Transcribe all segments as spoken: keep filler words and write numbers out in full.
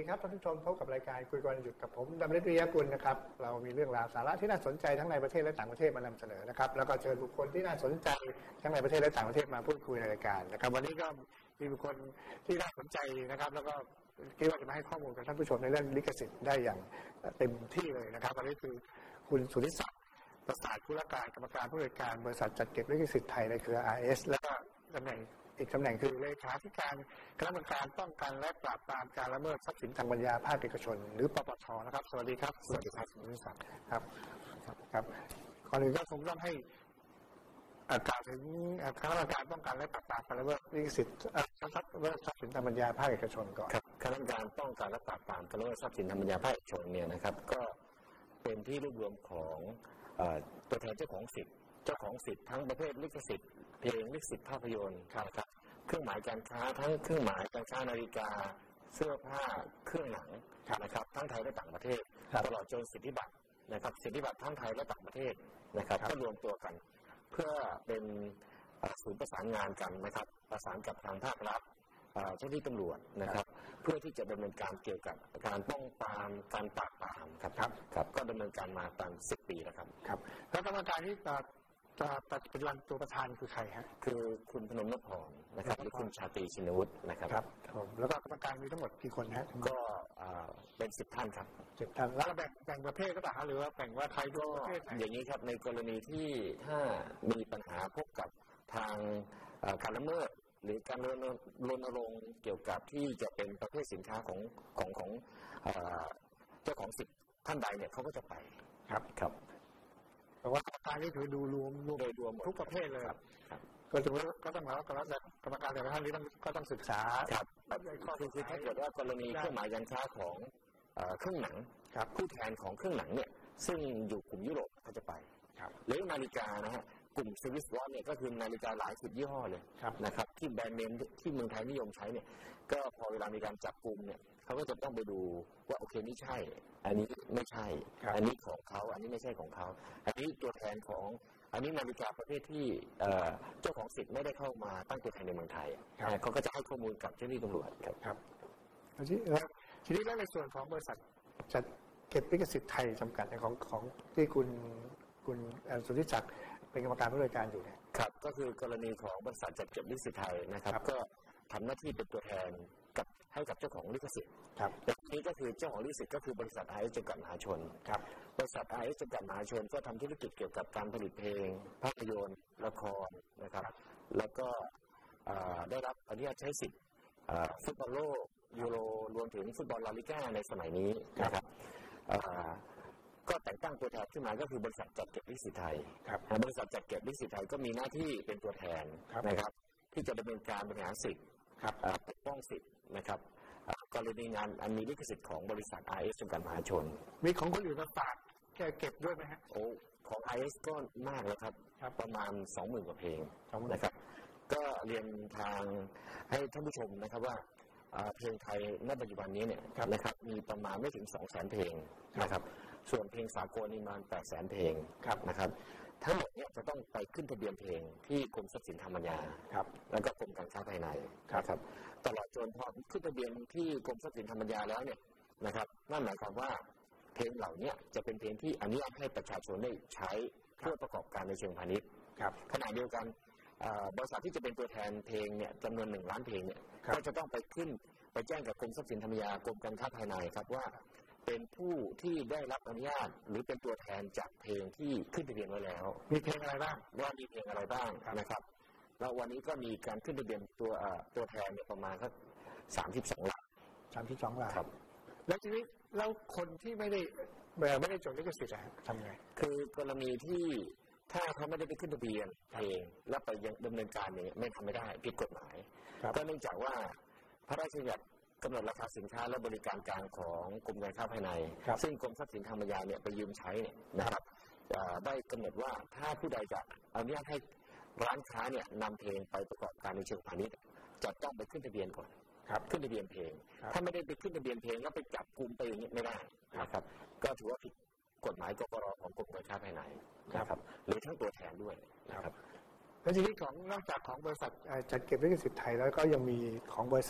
ครับท่านผู้ชมพบกับรายการคุยกันหยุดกับผมดำริศ วิริยกุลนะครับเรามีเรื่องราวสาระที่น่าสนใจทั้งในประเทศและต่างประเทศมานำเสนอนะครับแล้วก็เชิญบุคคลที่น่าสนใจทั้งในประเทศและต่างประเทศมาพูดคุยในรายการนะครับวันนี้ก็มีบุคคลที่น่าสนใจนะครับแล้วก็คิดว่าจะมาให้ข้อมูลกับท่านผู้ชมในเรื่องลิขสิทธิ์ได้อย่างเต็มที่เลยนะครับวันนี้คือคุณสุนิศักดิ์ประสาทธุรการกรรมการผู้จัดการบริษัทจัดเก็บลิขสิทธิ์ไทยในเครือ อาร์ เอส และก็ตำแหน่งอีกตำแหน่งคือเลขาธิการคณะกรรมการป้องกันและปราบปรามการละเมิดทรัพย์สินทางปัญญาภาคเอกชนหรือปปช.นะครับสวัสดีครับสวัสดีครับคุณนิศักดิ์ครับครับก่อนอื่นก็คงต้องให้กล่าวถึงคณะกรรมการป้องกันและปราบปรามการละเมิดลิขสิทธิ์ทรัพย์สินทางปัญญาภาคเอกชนก่อนครับคณะกรรมการป้องกันและปราบปรามการละเมิดทรัพย์สินทางปัญญาภาคเอกชนเนี่ยนะครับก็เป็นที่รวบรวมของตัวแทนเจ้าของสิทธิ์เจ้าของสิทธิ์ทั้งประเภทลิขสิทธิ์เพลงลิขสิทธิ์ภาพยนตร์ครับเครื่องหมายการค้าทั้งเครื่องหมายการค้านาฬิกาเสื้อผ้าเครื่องหนังนะครับทั้งไทยและต่างประเทศตลอดจนสิทธิบัตรนะครับสิทธิบัตรทั้งไทยและต่างประเทศนะครับก็รวมตัวกันเพื่อเป็นศูนย์ประสานงานกันนะครับประสานกับทางภาครัฐเจ้าหน้าที่ตำรวจนะครับเพื่อที่จะดำเนินการเกี่ยวกับการป้องปรามการปราบปรามครับครับก็ดำเนินการมาตามสิบปีแล้วครับครับแล้วกรรมการที่ปัจจุบันตัวประธานคือใครฮะคือคุณพนมนพพรนะครับหรือคุณชาตรีชินวุฒินะครับครับผมแล้วก็กรรมการมีทั้งหมดกี่คนฮะก็เป็นสิบท่านครับสิบท่านแล้วแบ่งแบ่งประเภทก็ต่างหรือว่าแบ่งว่าใครก็อย่างนี้ครับในกรณีที่ถ้ามีปัญหาพบกับทางการละเมิดหรือการรณรงค์เกี่ยวกับที่จะเป็นประเภทสินค้าของของของเจ้าของสิทธิ์ท่านใดเนี่ยเขาก็จะไปครับครับแต่ว่าการนี้คือดูรวมรวมโดยรวมทุกประเภทเลยก็ถือว่าก็ต้องแล้วกรรมการแต่ละท่านนี้ต้องก็ต้องศึกษาครับคือคือถ้าเกิดว่ากรณีเครื่องหมายการค้าของเครื่องหนังผู้แทนของเครื่องหนังเนี่ยซึ่งอยู่กลุ่มยุโรปเขาจะไปหรือนาฬิกานะฮะกลุ่มสวิสวอทเนี่ยก็คือนาฬิกาหลายสิบยี่ห้อเลยนะครับที่แบรนด์เนมที่เมืองไทยนิยมใช้เนี่ยก็พอเวลามีการจับกลุ่มเนี่ยเขาก็จะต้องไปดูว่าโอเคนี่ใช่อันนี้ไม่ใช่อันนี้ของเขาอันนี้ไม่ใช่ของเขาอันนี้ตัวแทนของอันนี้นาฬิกาประเภทที่เจ้าของสิทธิ์ไม่ได้เข้ามาตั้งตัวแทนในเมืองไทยเขาก็จะให้ข้อมูลกับเจ้าหน้าที่ตำรวจครับครับทีนี้แล้วในส่วนของบริษัทจัดเก็บลิขสิทธิ์ไทยจำกัดของของที่คุณคุณสุนิศักดิ์เป็นกรรมการผู้บริการอยู่เนี่ยครับก็คือกรณีของบริษัทจัดเก็บลิขสิทธิ์ไทยนะครับก็ทำหน้าที่เป็นตัวแทนกับให้กับเจ้าของลิขสิทธิ์ครับแต่นี้ก็คือเจ้าของลิขสิทธิ์ก็คือบริษัท อาร์ เอส จำกัดมหาชนครับบริษัท อาร์ เอส จำกัดมหาชนก็ทำธุรกิจเกี่ยวกับการผลิตเพลงภาพยนตร์ละครนะครับแล้วก็ได้รับอนุญาตใช้สิทธิ์ฟุตบอลโลกยูโรรวมถึงฟุตบอลลาลิก้าในสมัยนี้นะครับก็แต่งตั้งตัวแทนขึ้นมาก็คือบริษัทจัดเก็บลิขสิทธิ์ไทยบริษัทจัดเก็บลิขสิทธิ์ไทยก็มีหน้าที่เป็นตัวแทนนะครับที่จะดำเนินการบริหารสิทธิ์ปกป้องสิทธิ์นะครับกรณีงานอันมีลิขสิทธิ์ของบริษัท อาร์ เอส จำกัดมหาชนมีของคนอื่นมาฝากแกเก็บด้วยไหมฮะโอ้ของ อาร์ เอส ก็มากแล้วครับประมาณ สองหมื่น กว่าเพลงนะครับก็เรียนทางให้ท่านผู้ชมนะครับว่าเพลงไทยณปัจจุบันนี้เนี่ยนะครับมีประมาณไม่ถึง สองแสน เพลงนะครับส่วนเพลงสากลนี่ประมาณ แปดแสน เพลงนะครับทั้งหมดเนี่ยจะต้องไปขึ้นทะเบียนเพลงที่กรมทรัพย์สินทางปัญญาแล้วก็กรมการค้าภายในครับตลอดจนพอขึ้นทะเบียนที่กรมทรัพย์สินทางปัญญาแล้วเนี่ยนะครับนั่นหมายความว่าเพลงเหล่านี้จะเป็นเพลงที่อนุญาตให้ประชาชนได้ใช้เพื่อประกอบการในเชิงพาณิชย์ขณะเดียวกันบริษัทที่จะเป็นตัวแทนเพลงเนี่ยจำนวนหนึ่งล้านเพลงเนี่ยก็จะต้องไปขึ้นไปแจ้งกับกรมทรัพย์สินทางปัญญากรมการค้าภายในครับว่าเป็นผู้ที่ได้รับอนุญาตหรือเป็นตัวแทนจากเพลงที่ขึ้นทะเบียนไว้แล้วมีเพลงอะไรบ้างว่ามีเพลงอะไรบ้างนะครับแล้ววันนี้ก็มีการขึ้นทะเบียนตัวตัวแทนเนี่ยประมาณก็สามสิบสองล้านสามสิบสองล้านครับแล้วทีนี้แล้วคนที่ไม่ได้ไม่ได้จดลิขสิทธิ์ทำไงคือกรณีที่ถ้าเขาไม่ได้ไปขึ้นทะเบียนเพลงแล้วไปยังดำเนินการเนี่ยไม่ทำไม่ได้ผิดกฎหมายก็เนื่องจากว่าพระราชบัญญัติกำหนดราคาสินค้าและบริการกลางของกรมการค้าภายในซึ่งกรมทรัพย์สินทางปัญญาเนี่ยไปยืมใช้เนี่ยนะครับได้กำหนดว่าถ้าผู้ใดจะอนุญาตให้ร้านค้าเนี่ยนำเพลงไปประกอบการในเชิงพาณิชย์จะต้องไปขึ้นทะเบียนก่อนขึ้นทะเบียนเพลงถ้าไม่ได้ไปขึ้นทะเบียนเพลงแล้วไปจับกลุ่มไปอย่างนี้ไม่ได้นะครับก็ถือว่าผิดกฎหมายกปร.ของกรมการค้าภายในนะครับหรือทั้งตัวแทนด้วยนะครับแล้วทีนี้ของนอกจากของบริษัทจัดเก็บลิขสิทธิ์ไทยแล้วก็ยังมีของบริษัท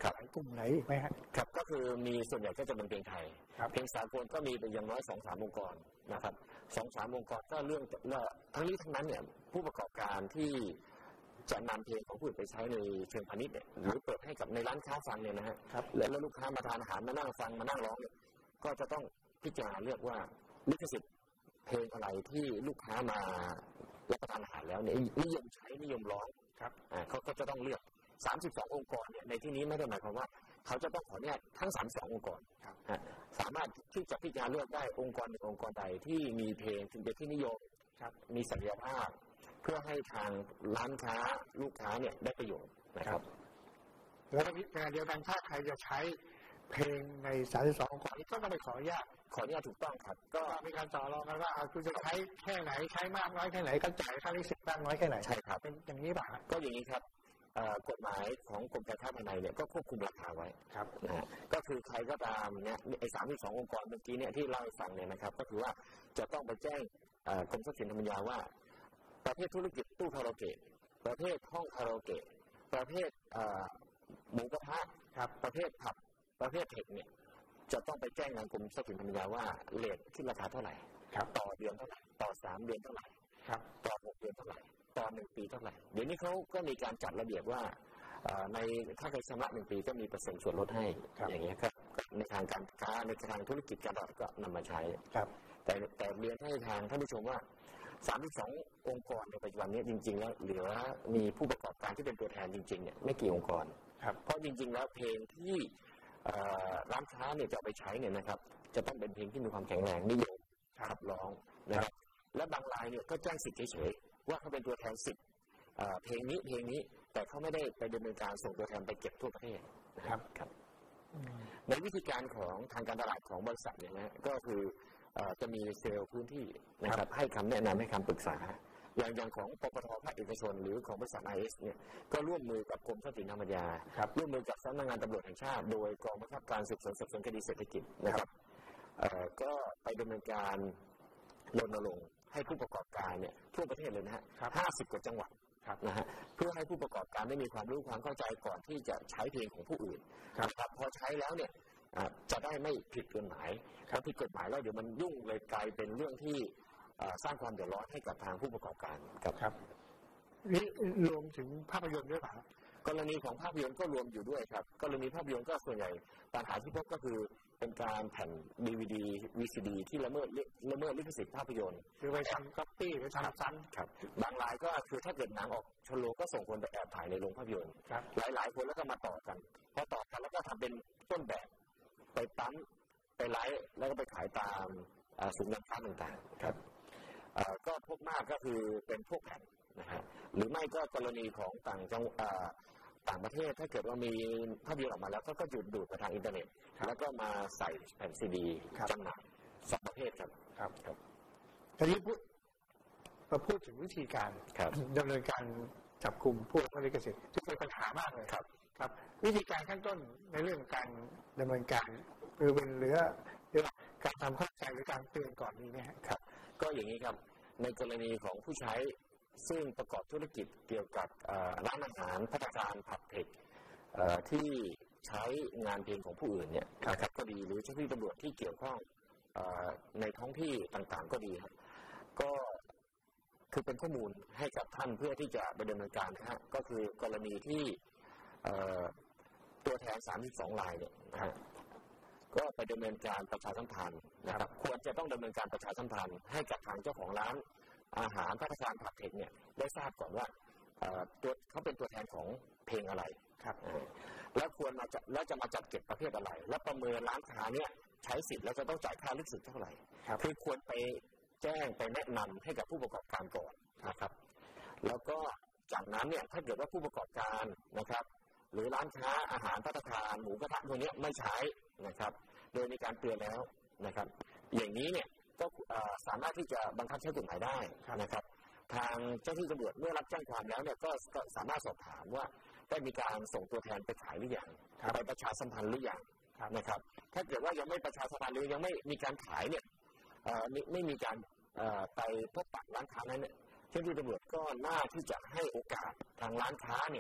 ครับกลุ่มไหนอีกไหมฮะครับก็คือมีส่วนใหญ่ก็จะเป็นเพลงไทยเพลงสากลก็มีเป็นอย่างน้อยสองสามองค์กรนะครับสองสามองค์กรก็เรื่องทั้งนี้ทั้งนั้นเนี่ยผู้ประกอบการที่จะนำเพลงของผู้อื่นไปใช้ในเชิงพาณิชย์เนี่ยหรือเปิดให้กับในร้านค้าฟังเนี่ยนะฮะแล้วลูกค้ามาทานอาหารมานั่งฟังมานั่งร้องเนี่ยก็จะต้องพิจารณาเลือกว่าลิขสิทธิ์เพลงอะไรที่ลูกค้ามารับประทานอาหารแล้วเนี่ยนิยมใช้นิยมร้องครับอ่าเขาก็จะต้องเลือกสามสิบสององค์กรเนี่ยในที่นี้ไม่ได้หมายความว่าเขาจะต้องขออนุญาตทั้งสามสิบสององค์กรครับสามารถที่จะพิจารณาเลือกได้องค์กรหนึ่งองค์กรใดที่มีเพลงถึงเป็นที่นิยมครับมีศักยภาพเพื่อให้ทางร้านค้าลูกค้าเนี่ยได้ประโยชน์นะครับแล้วในขณะเดียวกันถ้าใครจะใช้เพลงในสามสิบสององค์กรนี้ก็ต้องไปขออนุญาตขออนุญาตถูกต้องครับก็มีการต่อรองกันว่าคุณจะใช้แค่ไหนใช้มากน้อยแค่ไหนก็จ่ายค่าลิขสิทธิ์มากน้อยแค่ไหนใช่ครับเป็นอย่างนี้ป่ะก็อย่างนี้ครับกฎหมายของกรมการค้าภายในเนี่ยก็ควบคุมราคาไว้ครับนะฮะก็คือใครก็ตามเนี่ยไอ้สามสิบสององค์กรเมื่อกี้เนี่ยที่เล่าให้ฟังเนี่ยนะครับก็คือว่าจะต้องไปแจ้งกรมทรัพย์สินทางปัญญาว่าประเภทธุรกิจตู้คาราโอเกะประเภทห้องคาราโอเกะประเภทหมูกระทะครับประเภทผับประเภทเทคเนี่ยจะต้องไปแจ้งงานกรมทรัพย์สินทางปัญญาว่าเรทที่ราคาเท่าไหร่ต่อเดือนเท่าไหร่ต่อสามเดือนเท่าไหร่ต่อหกเดือนเท่าไหร่ต่อหนึ่งปีเท่าไหร่เดี๋ยวนี้เขาก็มีการจัดระเบียบว่าในถ้าเคยชำระหนึ่งปีก็มีเปอร์เซ็นต์ส่วนลดให้อย่างเงี้ยครับในทางการค้าในทางธุรกิจการตลาดก็นำมาใช้แต่แต่เรียนให้ทางท่านผู้ชมว่าสามสิบสององค์กรในปัจจุบันนี้จริงๆแล้วเหลือมีผู้ประกอบการที่เป็นตัวแทนจริงๆเนี่ยไม่กี่องค์กรเพราะจริงๆแล้วเพลงที่ร้านค้าเนี่ยจะเอาไปใช้เนี่ยนะครับจะต้องเป็นเพลงที่มีความแข็งแรงนิยมขับร้องนะครับและบางรายเนี่ยก็แจ้งสิทธิ์เฉยๆว่าเขาเป็นตัวแทนสิทธิ์เพลงนี้เพลงนี้แต่เขาไม่ได้ไปดำเนินการส่งตัวแทนไปเก็บทั่วประเทศนะครับครับในวิธีการของทางการตลาดของบริษัทเนี่ยนะก็คือจะมีเซลล์พื้นที่นะครับให้คำแนะนำให้คำปรึกษาอย่างอย่างของปปท.ภาคเอกชนหรือของบริษัท ไอ เอส เนี่ยก็ร่วมมือกับกรมทรัพย์สินทางปัญญาร่วมมือกับสำนักงานตำรวจแห่งชาติโดยกองบังคับการสืบสวนสอบสวนคดีเศรษฐกิจนะครับก็ไปดำเนินการรณรงค์ให้ผู้ประกอบการเนี่ยทั่วประเทศเลยนะฮะห้าสิบกว่าจังหวัดนะฮะเพื่อให้ผู้ประกอบการได้มีความรู้ความเข้าใจก่อนที่จะใช้เพลงของผู้อื่นนะครับพอใช้แล้วเนี่ยจะได้ไม่ผิดกฎหมายถ้าผิดกฎหมายแล้วเดี๋ยวมันยุ่งเลยกลายเป็นเรื่องที่สร้างความเดือดร้อนให้กับทางผู้ประกอบการครับครับนี่รวมถึงภาพยนตร์ด้วยป่ะกรณีของภาพยนตร์ก็รวมอยู่ด้วยครับกรณีภาพยนตร์ก็ส่วนใหญ่ปัญหาที่พบก็คือเป็นการแผ่น ดี วี ดี วี ซี ดี ที่ละเมิดละเมิดลิขสิทธิ์ภาพยนตร์คือไปทำก๊อปปี้ไปทำซ้ำครับบางรายก็คือถ้าเกิดหนังออกชนโรงก็ส่งคนไปแอบถ่ายในโรงภาพยนตร์หลายๆคนแล้วก็มาต่อกันพอต่อกันแล้วก็ทำเป็นต้นแบบไปปั๊มไปไลฟ์แล้วก็ไปขายตามศูนย์การค้าต่างๆครับก็พบมากก็คือเป็นพวกแผ่นนะฮะหรือไม่ก็กรณีของต่างจังต่างประเทศถ้าเกิดว่ามีภาพยนตร์ออกมาแล้วก็หยุดดูดไปทางอินเทอร์เน็ตแล้วก็มาใส่แผ่นซีดีจำหน่ายสองประเภทครับครับครับทีนี้พูดมาพูดถึงวิธีการดำเนินการจับกลุ่มผู้ละเมิดลิขสิทธิ์ที่เป็นปัญหามากเลยครับครับวิธีการขั้นต้นในเรื่องการดำเนินการคือเป็นเรื่องเรื่องการทำเข้าใจหรือการเตือนก่อนนี้นะครับก็อย่างนี้ครับในกรณีของผู้ใช้ซึ่งประกอบธุรกิจเกี่ยวกับร้านอาหารภัตตาคารผับเทคที่ใช้งานเพลงของผู้อื่นเนี่ยนะครับก็ดีหรือเจ้าหน้าที่ตำรวจที่เกี่ยวข้องในท้องที่ต่างๆก็ดีครับก็คือเป็นข้อมูลให้กับท่านเพื่อที่จะไปดำเนินการนะฮะก็คือกรณีที่ตัวแทนสามสิบสองรายเนี่ยนะฮะก็ไปดำเนินการประชาสัมพันธ์นะครับควรจะต้องดำเนินการประชาสัมพันธ์ให้กับทางเจ้าของร้านอาหารภัตตาคารผับเทคเนี่ยได้ทราบก่อนว่าตัวเขาเป็นตัวแทนของเพลงอะไรครับแล้วควรมาจะแล้วจะมาจัดเก็บประเภทอะไรและประเมินร้านค้าเนี่ยใช้สิทธิ์แล้วจะต้องจ่ายค่าลิขสิทธิ์เท่าไหร่คือควรไปแจ้งไปแนะนำให้กับผู้ประกอบการก่อนนะครับแล้วก็จากนั้นเนี่ยถ้าเกิดว่าผู้ประกอบการนะครับหรือร้านค้าอาหารภัตตาคารหมูกระทะพวกนี้ไม่ใช้นะครับโดยมีการเตือนแล้วนะครับอย่างนี้เนี่ยก็สามารถที่จะบังคับใช้กฎหมายได้นะครับทางเจ้าหน้าที่ตำรวจเมื่อรับแจ้งความแล้วเนี่ยก็สามารถสอบถามว่าได้มีการส่งตัวแทนไปขายหรือยังไปประชาสัมพันธ์หรือยังนะครับถ้าเกิดว่ายังไม่ประชาสัมพันธ์หรือยังไม่มีการขายเนี่ยไม่มีการไปพบปะร้านค้านั้นเนี่ยเจ้าหน้าที่ตำรวจก็น่าที่จะให้โอกาสทางร้านค้าเนี่ย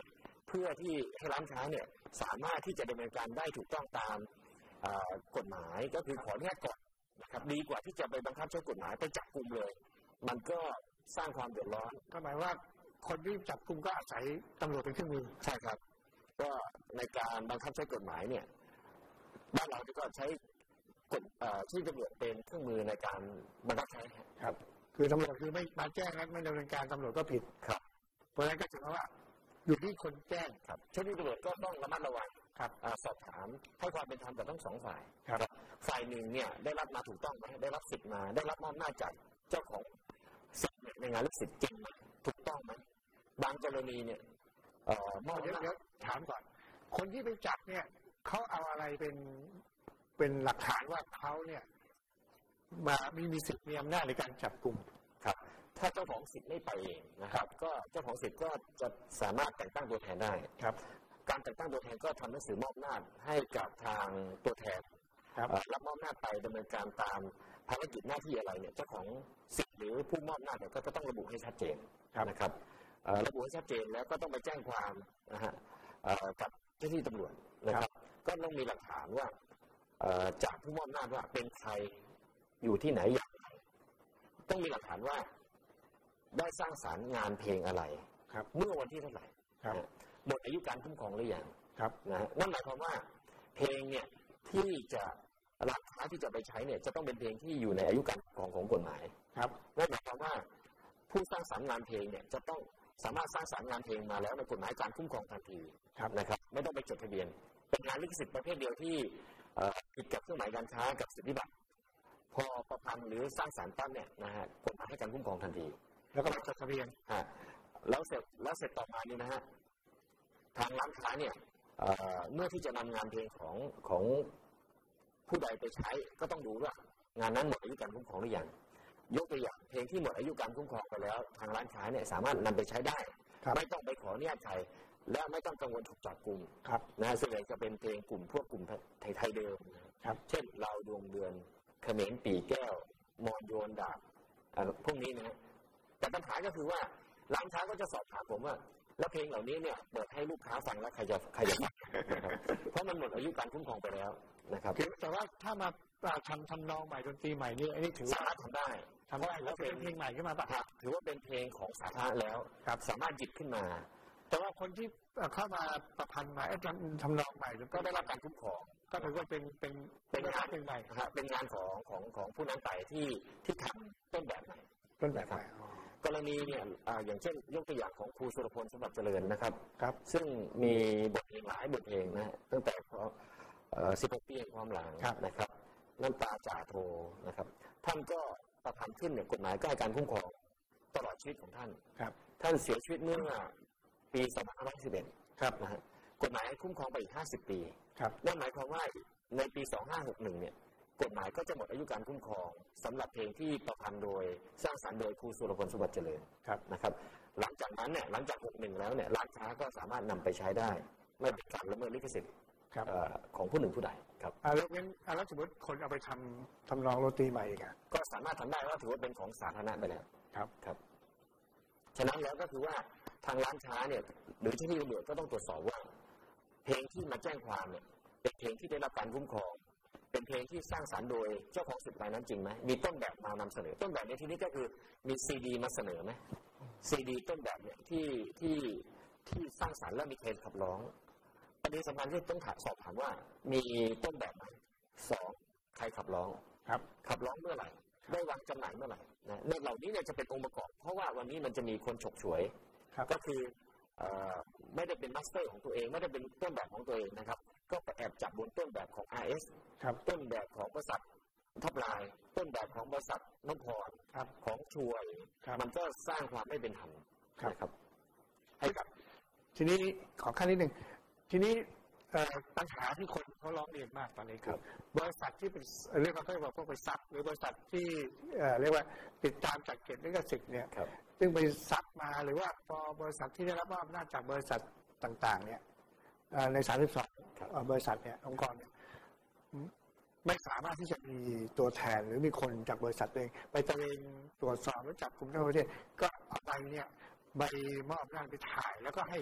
เพื่อที่ให้ร้านค้าเนี่ยสามารถที่จะดำเนินการได้ถูกต้องตามกฎหมายก็คือขออนุญาตก่อนนะครับดีกว่าที่จะไปบังคับใช้กฎหมายไปจับกุมเลยมันก็สร้างความเดือดร้อนก็หมายว่าคนที่จับกุมก็อาศัยตำรวจเป็นเครื่องมือใช่ครับก็ในการบังคับใช้กฎหมายเนี่ยบ้านเราก็ใช้กฎที่ตำรวจเป็นเครื่องมือในการบังคับใช้ครับคือตำรวจคือไม่มาแจ้งแล้วไม่ดำเนินการตำรวจก็ผิดครับเพราะฉะนั้นก็ถือว่าอยู่ที่คนแจ้งครับเจ้าหน้าที่ตำรวจก็ต้องระมัดระวังครับสอบถามให้ความเป็นธรรมกับทั้งสองฝ่ายครับฝ่ายหนึ่งเนี่ยได้รับมาถูกต้องไหมได้รับสิทธิ์มาได้รับมอบหน้าจากเจ้าของสิทธิ์ในงานลิขสิทธิ์จริงไหมถูกต้องไหมบางกรณีเนี่ยเอ่อเดี๋ยวเดี๋ยวถามก่อนคนที่ไปจับเนี่ยเขาเอาอะไรเป็นเป็นหลักฐานว่าเขาเนี่ยมามีมีสิทธิ์มีอำนาจในการจับกุมครับถ้าเจ้าของสิทธิ์ไม่ไปเองนะครับก็เจ้าของสิทธิ์ก็จะสามารถแต่งตั้งตัวแทนได้ครับการแต่งตั้งตัวแทนก็ทำหนังสือมอบอำนาจให้กับทางตัวแทนรับมอบอำนาจไปดำเนินการตามภารกิจหน้าที่อะไรเนี่ยเจ้าของสิทธิ์หรือผู้มอบอำนาจเนี่ยก็จะต้องระบุให้ชัดเจนนะครับระบุให้ชัดเจนแล้วก็ต้องไปแจ้งความนะฮะกับเจ้าหน้าที่ตำรวจนะครับก็ต้องมีหลักฐานว่าจากผู้มอบอำนาจว่าเป็นใครอยู่ที่ไหนอย่างไรต้องมีหลักฐานว่าได้สร้างสรรค์งานเพลงอะไรเมื่อวันที่เท่าไหร่หมดอายุการคุ้มครองหรือยังนะนั่นหมายความว่าเพลงเนี่ยที่จะร้านค้าที่จะไปใช้เนี่ยจะต้องเป็นเพลงที่อยู่ในอายุการคุ้มครองของกฎหมายนั่นหมายความว่าผู้สร้างสรรค์งานเพลงเนี่ยจะต้องสามารถสร้างสรรค์งานเพลงมาแล้วในกฎหมายการคุ้มครองทันทีนะครับไม่ต้องไปจดทะเบียนเป็นงานลิขสิทธิ์ประเภทเดียวที่ผิดกับเครื่องหมายการค้ากับสิทธิบัตรพอประพันธ์หรือสร้างสรรค์ปั๊บเนี่ยนะฮะกฎหมายให้การคุ้มครองทันทีแล้วก็จดทะเบียนฮะแล้วเสร็จแล้วเสร็จต่อมานี่นะฮะทางร้านค้าเนี่ยเมื่อที่จะนำงานเพลงของของผู้ใดไปใช้ก็ต้องดูว่างานนั้นหมดอายุการคุ้มครองหรือยังยกตัวอย่างเพลงที่หมดอายุการคุ้มครองไปแล้วทางร้านค้าเนี่ยสามารถนำไปใช้ได้ไม่ต้องไปขออนุญาตใครและไม่ต้องกังวลถูกจับกุมนะส่วนใหญ่จะเป็นเพลงกลุ่มพวกกลุ่มไทยๆเดิมเช่นเราดวงเดือนเขมรปีแก้วมอนโยนดาบพวกนี้นะแต่ปัญหาก็คือว่าร้านค้าก็จะสอบถามผมว่าแล้วเพลงเหล่านี้เนี่ยเปิดให้ลูกค้าฟังแล้วใครจะใครจะฟังเพราะมันหมดอายุการคุ้มครองไปแล้วนะครับแต่ว่าถ้ามาทำทำนองใหม่ดนตรีใหม่นี่อันนี้ถือว่าสามารถทำได้ทำได้แล้วเป็นเพลงใหม่ขึ้นมาปะถือว่าเป็นเพลงของสาธารณะแล้วสามารถหยิบขึ้นมาแต่ว่าคนที่เข้ามาประพันธ์ใหม่ทำนองใหม่ก็ได้รับการคุ้มครองก็ถือว่าเป็นเป็นเป็นงานเพลงใหม่เป็นงานของของของผู้นั้นไปที่ที่ทำต้นแบบใหม่ต้นแบบใหม่กรณีเนี่ยอย่างเช่นยกตัวอย่างของครูสุรพลสมบัติเจริญนะครับครับซึ่งมีบทเพลงหลายบทเพลงนะตั้งแต่สิบหกปีแห่งความหลังนะครับน้ำตาจ่าโทนะครับท่านก็ประพันธ์ขึ้นเนี่ยกฎหมายก็ให้การคุ้มครองตลอดชีวิตของท่านครับท่านเสียชีวิตเมื่อปีสองพันห้าร้อยสิบเอ็ดครับนะฮะกฎหมายคุ้มครองไปอีกห้าสิบปีครับนั่นหมายความว่าในปีสองพันห้าร้อยหกสิบเอ็ดเนี่ยกฎหมายก็จะหมดอายุการคุ้มครองสำหรับเพลงที่ประพันธ์โดยสร้างสรรค์โดยครูสุรพลสมบัติเจริญนะครับหลังจากนั้นเนี่ยหลังจากหกสิบเอ็ดแล้วเนี่ยร้านค้าก็สามารถนำไปใช้ได้ไม่เป็นการละเมิดลิขสิทธิ์ของผู้หนึ่งผู้ใดครับแล้วงั้นแล้วสมมติคนเอาไปทำทำนองดนตรีใหม่อีกก็สามารถทำได้ว่าถือว่าเป็นของสาธารณะไปแล้วครับครับฉะนั้นแล้วก็คือว่าทางร้านค้าเนี่ยหรือที่ที่ตำรวจก็ต้องตรวจสอบว่าเพลงที่มาแจ้งความเนี่ยเป็นเพลงที่ได้รับการคุ้มครองเป็นเพลงที่สร้างสรรค์โดยเจ้าของสิทธิ์รายนั้นจริงไหมมีต้นแบบมานำเสนอต้นแบบในที่นี้ก็คือมีซีดีมาเสนอไหมซีดีต้นแบบเนี่ยที่ที่ที่สร้างสรรค์และมีเพลงขับร้องประเด็นสำคัญที่ต้องถามสอบถามว่ามีต้นแบบไหมสองใครขับร้องครับขับร้องเมื่อไหร่ได้วางจำหน่ายเมื่อไหร่นะในเหล่านี้เนี่ยจะเป็นองค์ประกอบเพราะว่าวันนี้มันจะมีคนฉกฉวยก็คือไม่ได้เป็นมาสเตอร์ของตัวเองไม่ได้เป็นต้นแบบของตัวเองนะครับก็ไปแอบจับบนต้นแบบของ อาร์ เอส ต้นแบบของบริษัททับลายต้นแบบของบริษัทน้ำพรของช่วยมันก็สร้างความไม่เป็นธรรมนะครับให้กับทีนี้ขอขั้นนิดหนึ่งทีนี้ปัญหาที่คนเขาร้องเรียนมากตอนนี้คือบริษัทที่เป็นเรียกว่าเขาเรียกว่าพวกบริษัทหรือบริษัทที่เรียกว่าติดตามจัดเก็บลิขสิทธิ์เนี่ยซึ่งบริษัทมาหรือว่าพอบริษัทที่ได้รับมอบอำนาจจากบริษัทต่างๆเนี่ยในสามสิบสองบริษัทเนี่ยองค์กรเนี่ยไม่สามารถที่จะมีตัวแทนหรือมีคนจากบริษัทเองไปตระเวนตรวจสอบและจับกลุ่มทั้งประเทศก็เอาใบเนี่ยใบมอบอำนาจไปถ่ายแล้วก็ให้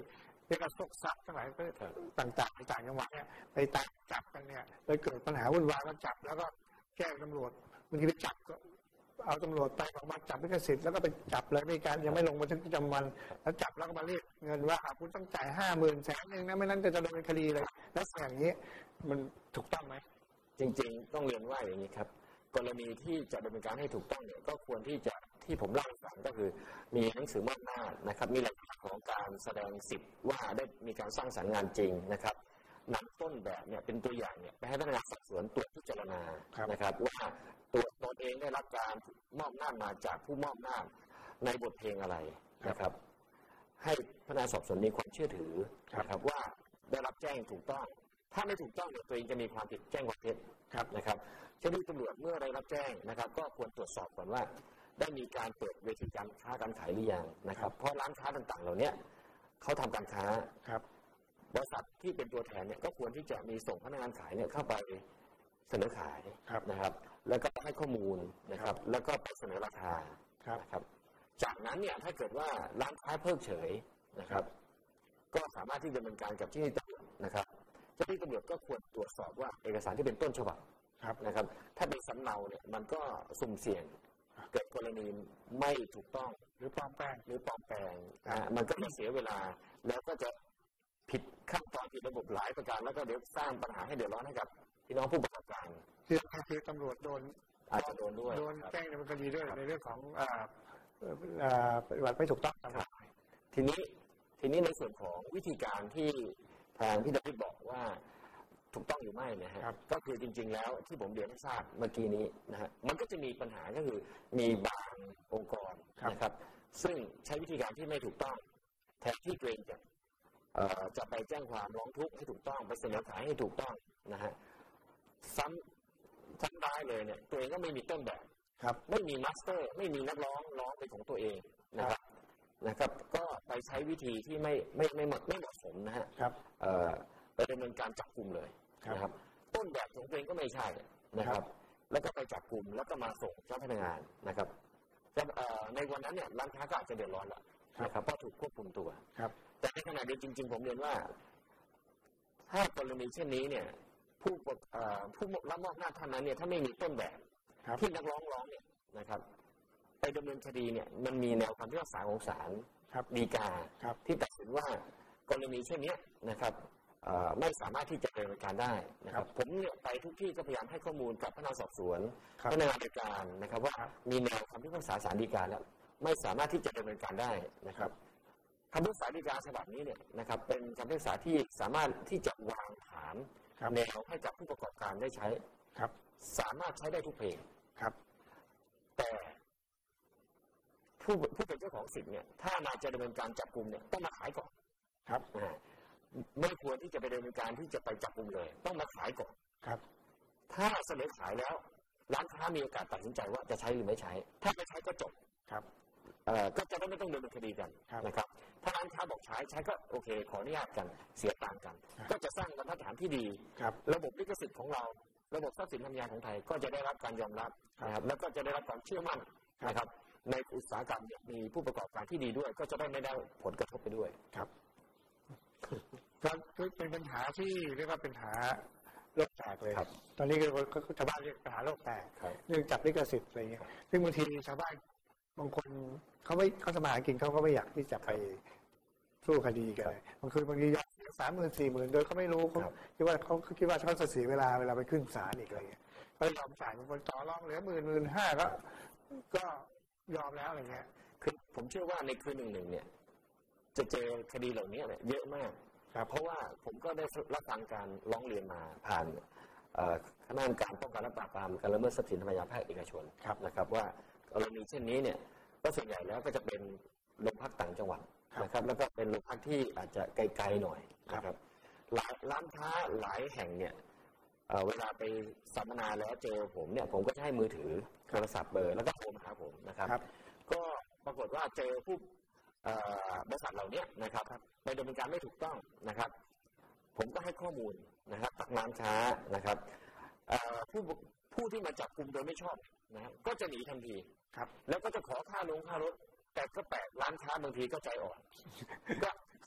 เรียกว่าซกซักทั้งหลายต่างๆในต่างจังหวัดเนี่ยไปตามจับกันเนี่ยไปเกิดปัญหาวุ่นวายก็จับแล้วก็แจ้งตำรวจบางทีไปจับก็เอาตำรวจไปออกมาจับลิขสิทธิ์แล้วก็ไปจับเลยไม่การยังไม่ลงบันทึกประจำวันแล้วจับแล้วก็มาเรียกเงินว่าคุณต้องจ่ายห้าหมื่นแสนหนึ่งนะไม่นั้นจะโดนคดีเลยแล้วอย่างนี้มันถูกต้องไหมจริงๆต้องเรียนว่าอย่างนี้ครับกรณีที่จะดำเนินการให้ถูกต้องเนี่ยก็ควรที่จะที่ผมเล่าให้ฟังก็คือมีหนังสือมอบหน้านะครับมีหลักฐานของการแสดงสิทธิ์ว่าได้มีการสร้างสรรค์งานจริงนะครับนำต้นแบบเนี่ยเป็นตัวอย่างเนี่ยไปให้พนักงานสอบสวนตรวจพิจารณานะครับว่าตัวตนเองได้รับการมอบหน้ามาจากผู้มอบหน้าในบทเพลงอะไรนะครับให้พนักงานสอบสวนมีความเชื่อถือนะครับว่าได้รับแจ้งถูกต้องถ้าไม่ถูกต้องเนี่ยตัวเองจะมีความผิดแจ้งความเท็จนะครับเจ้าหน้าที่ตำรวจเมื่อได้รับแจ้งนะครับก็ควรตรวจสอบก่อนว่าได้มีการเปิดเวทีการค้าการขายหรือยังนะครับเพราะร้านค้าต่างๆเหล่านี้เขาทำการค้าบริษัทที่เป็นตัวแทนเนี่ยก็ควรที่จะมีส่งพนักงานขายเนี่ยเข้าไปเสนอขายนะครับแล้วก็ให้ข้อมูลนะครับแล้วก็ไปเสนอราคานะครับจากนั้นเนี่ยถ้าเกิดว่าร้านค้าเพิกเฉยนะครับก็สามารถที่จะดำเนินการกับที่นี่ตำรวจนะครับเจ้าหน้าที่ตำรวจก็ควรตรวจสอบว่าเอกสารที่เป็นต้นฉบับนะครับถ้าเป็นสำเนาเนี่ยมันก็สุ่มเสี่ยงเกิดกรณีไม่ถูกต้องหรือปลอมแปลงหรือปลอมแปลงมันก็จะเสียเวลาแล้วก็จะผิดขั้นตอนผิดระบบหลายประการแล้วก็เดี๋ยวสร้างปัญหาให้เดือดร้อนให้กับพี่น้องผู้ประกอบการคือคือตำรวจโดนอาจจะโดนด้วยโดนแจ้งดำเนินคดีด้วยในเรื่องของปฏิบัติไม่ถูกต้องทีนี้ทีนี้ในส่วนของวิธีการที่ทางพี่ดาวิดบอกว่าถูกต้องหรือไม่นะฮะก็คือจริงๆแล้วที่ผมเรียนให้ทราบเมื่อกี้นี้นะฮะมันก็จะมีปัญหาก็คือมีบางองค์กรนะครับซึ่งใช้วิธีการที่ไม่ถูกต้องแทนที่ตัวเองจะจะไปแจ้งความร้องทุกข์ให้ถูกต้องไปเสนอขายให้ถูกต้องนะฮะซ้ำซ้ำร้ายเลยเนี่ยตัวเองก็ไม่มีต้นแบบไม่มีมาสเตอร์ไม่มีนักร้องร้องเป็นของตัวเองนะครับนะครับก็ไปใช้วิธีที่ไม่ไม่ไม่เหมาะไม่เหมาะสมนะฮะไปดำเนินการจับกุมเลยนะครับต้นแบบของตัวเองก็ไม่ใช่นะครับแล้วก็ไปจับกุมแล้วก็มาส่งเจ้าพนักงานนะครับในวันนั้นเนี่ยร้านค้าก็อาจจะเดือดร้อนละนะครับเพราะถูกควบคุมตัวแต่ในขณะเดียวกันจริงๆผมเรียนว่าถ้ากรณีเช่นนี้เนี่ยผู้ผู้รับมอบหน้าท่านนั้นเนี่ยถ้าไม่มีต้นแบบที่นักร้องร้องเนี่ยนะครับไปดำเนินคดีเนี่ยมันมีแนวคำพิพากษาของศาลฎีกาที่ตัดสินว่ากรณีเช่นนี้นะครับไม่สามารถที่จะดำเนินการได้นะครับผมเนี่ยไปทุกที่ก็พยายามให้ข้อมูลกับพนักงานสอบสวนพนักงานอัยการนะครับว่ามีแนวคำพิพากษาศาลฎีกาแล้วไม่สามารถที่จะดำเนินการได้นะครับคำพิพากษาฎีกาฉบับนี้เนี่ยนะครับเป็นคำพิพากษาที่สามารถที่จะวางฐานแนวให้กับผู้ประกอบการได้ใช้สามารถใช้ได้ทุกเพลงแต่ผู้ผู้เป็นเจ้าของสิทธิ์เนี่ยถ้ามาจะดำเนินการจับกุมเนี่ยต้องมาขายก่อนครับไม่ควรที่จะไปดำเนินการที่จะไปจับกุมเลยต้องมาขายก่อนครับถ้าเสนอขายแล้วร้านค้ามีโอกาสตัดสินใจว่าจะใช้หรือไม่ใช้ถ้าไม่ใช้ก็จบครับก็จะไม่ต้องดำเนินคดีกันนะครับถ้าร้านค้าบอกใช้ใช้ก็โอเคขออนุญาตกันเสียตังค์กันก็จะสร้างบรรทัดฐานที่ดีระบบลิขสิทธิ์ของเราระบบทรัพย์สินทางปัญญาของไทยก็จะได้รับการยอมรับนะครับแล้วก็จะได้รับความเชื่อมั่นนะครับในอุตสาหกรรมมีผู้ประกอบการที่ดีด้วยก็จะได้ไม่ได้ผลกระทบไปด้วยครับก็เป็นปัญหาที่เรียกว่าเป็นปัญหาโลกแตกเลยตอนนี้คือชาวบ้านเรียกปัญหาโลกแตกเรื่องจับลิขสิทธิ์อะไรเงี้ยซึ่งบางทีชาวบ้านบางคนเขาไม่เขาสมัครกินเขาก็ไม่อยากที่จะไปสู้คดีกันบางคืนบางทียอดสามหมื่นสี่หมื่นโดยเขาไม่รู้เขาคิดว่าเขาคิดว่าเขาจะเสียเวลาเวลาไปขึ้นศาลอีกอะไรเงี้ยเขายอมจ่ายบางคนต่อรองเหลือหมื่นหมื่นห้าก็ก็ยอมแล้วอะไรเงี้ยคือผมเชื่อว่าในคืนหนึ่งหนึ่งเนี่ยจะเจอคดีเหล่านี้เยอะมากเพราะว่าผมก็ได้รับฟังการร้องเรียนมาผ่านคณะกรรมการป้องกันและปราบปรามการละเมิดทรัพย์สินทางปัญญาภาคเอกชนนะครับว่ากรณีเช่นนี้เนี่ยก็ส่วนใหญ่แล้วก็จะเป็นโรงพักต่างจังหวัดนะครับแล้วก็เป็นโรงพักที่อาจจะไกลๆหน่อยนะครับหลายร้านค้าหลายแห่งเนี่ยเวลาไปสัมมนาแล้วเจอผมเนี่ยผมก็จะให้มือถือโทรศัพท์เบอร์แล้วก็โทรมาหาผมนะครับก็ปรากฏว่าเจอผู้บริษัทเหล่านี้นะครับไปดำเนินการไม่ถูกต้องนะครับผมก็ให้ข้อมูลนะครับตักร้านค้านะครับผู้ผู้ที่มาจับกุมโดยไม่ชอบนะก็จะหนีทันทีครับแล้วก็จะขอค่าลงค่ารถแต่ก็แปลกร้านค้าบางทีก็ใจอ่อนก็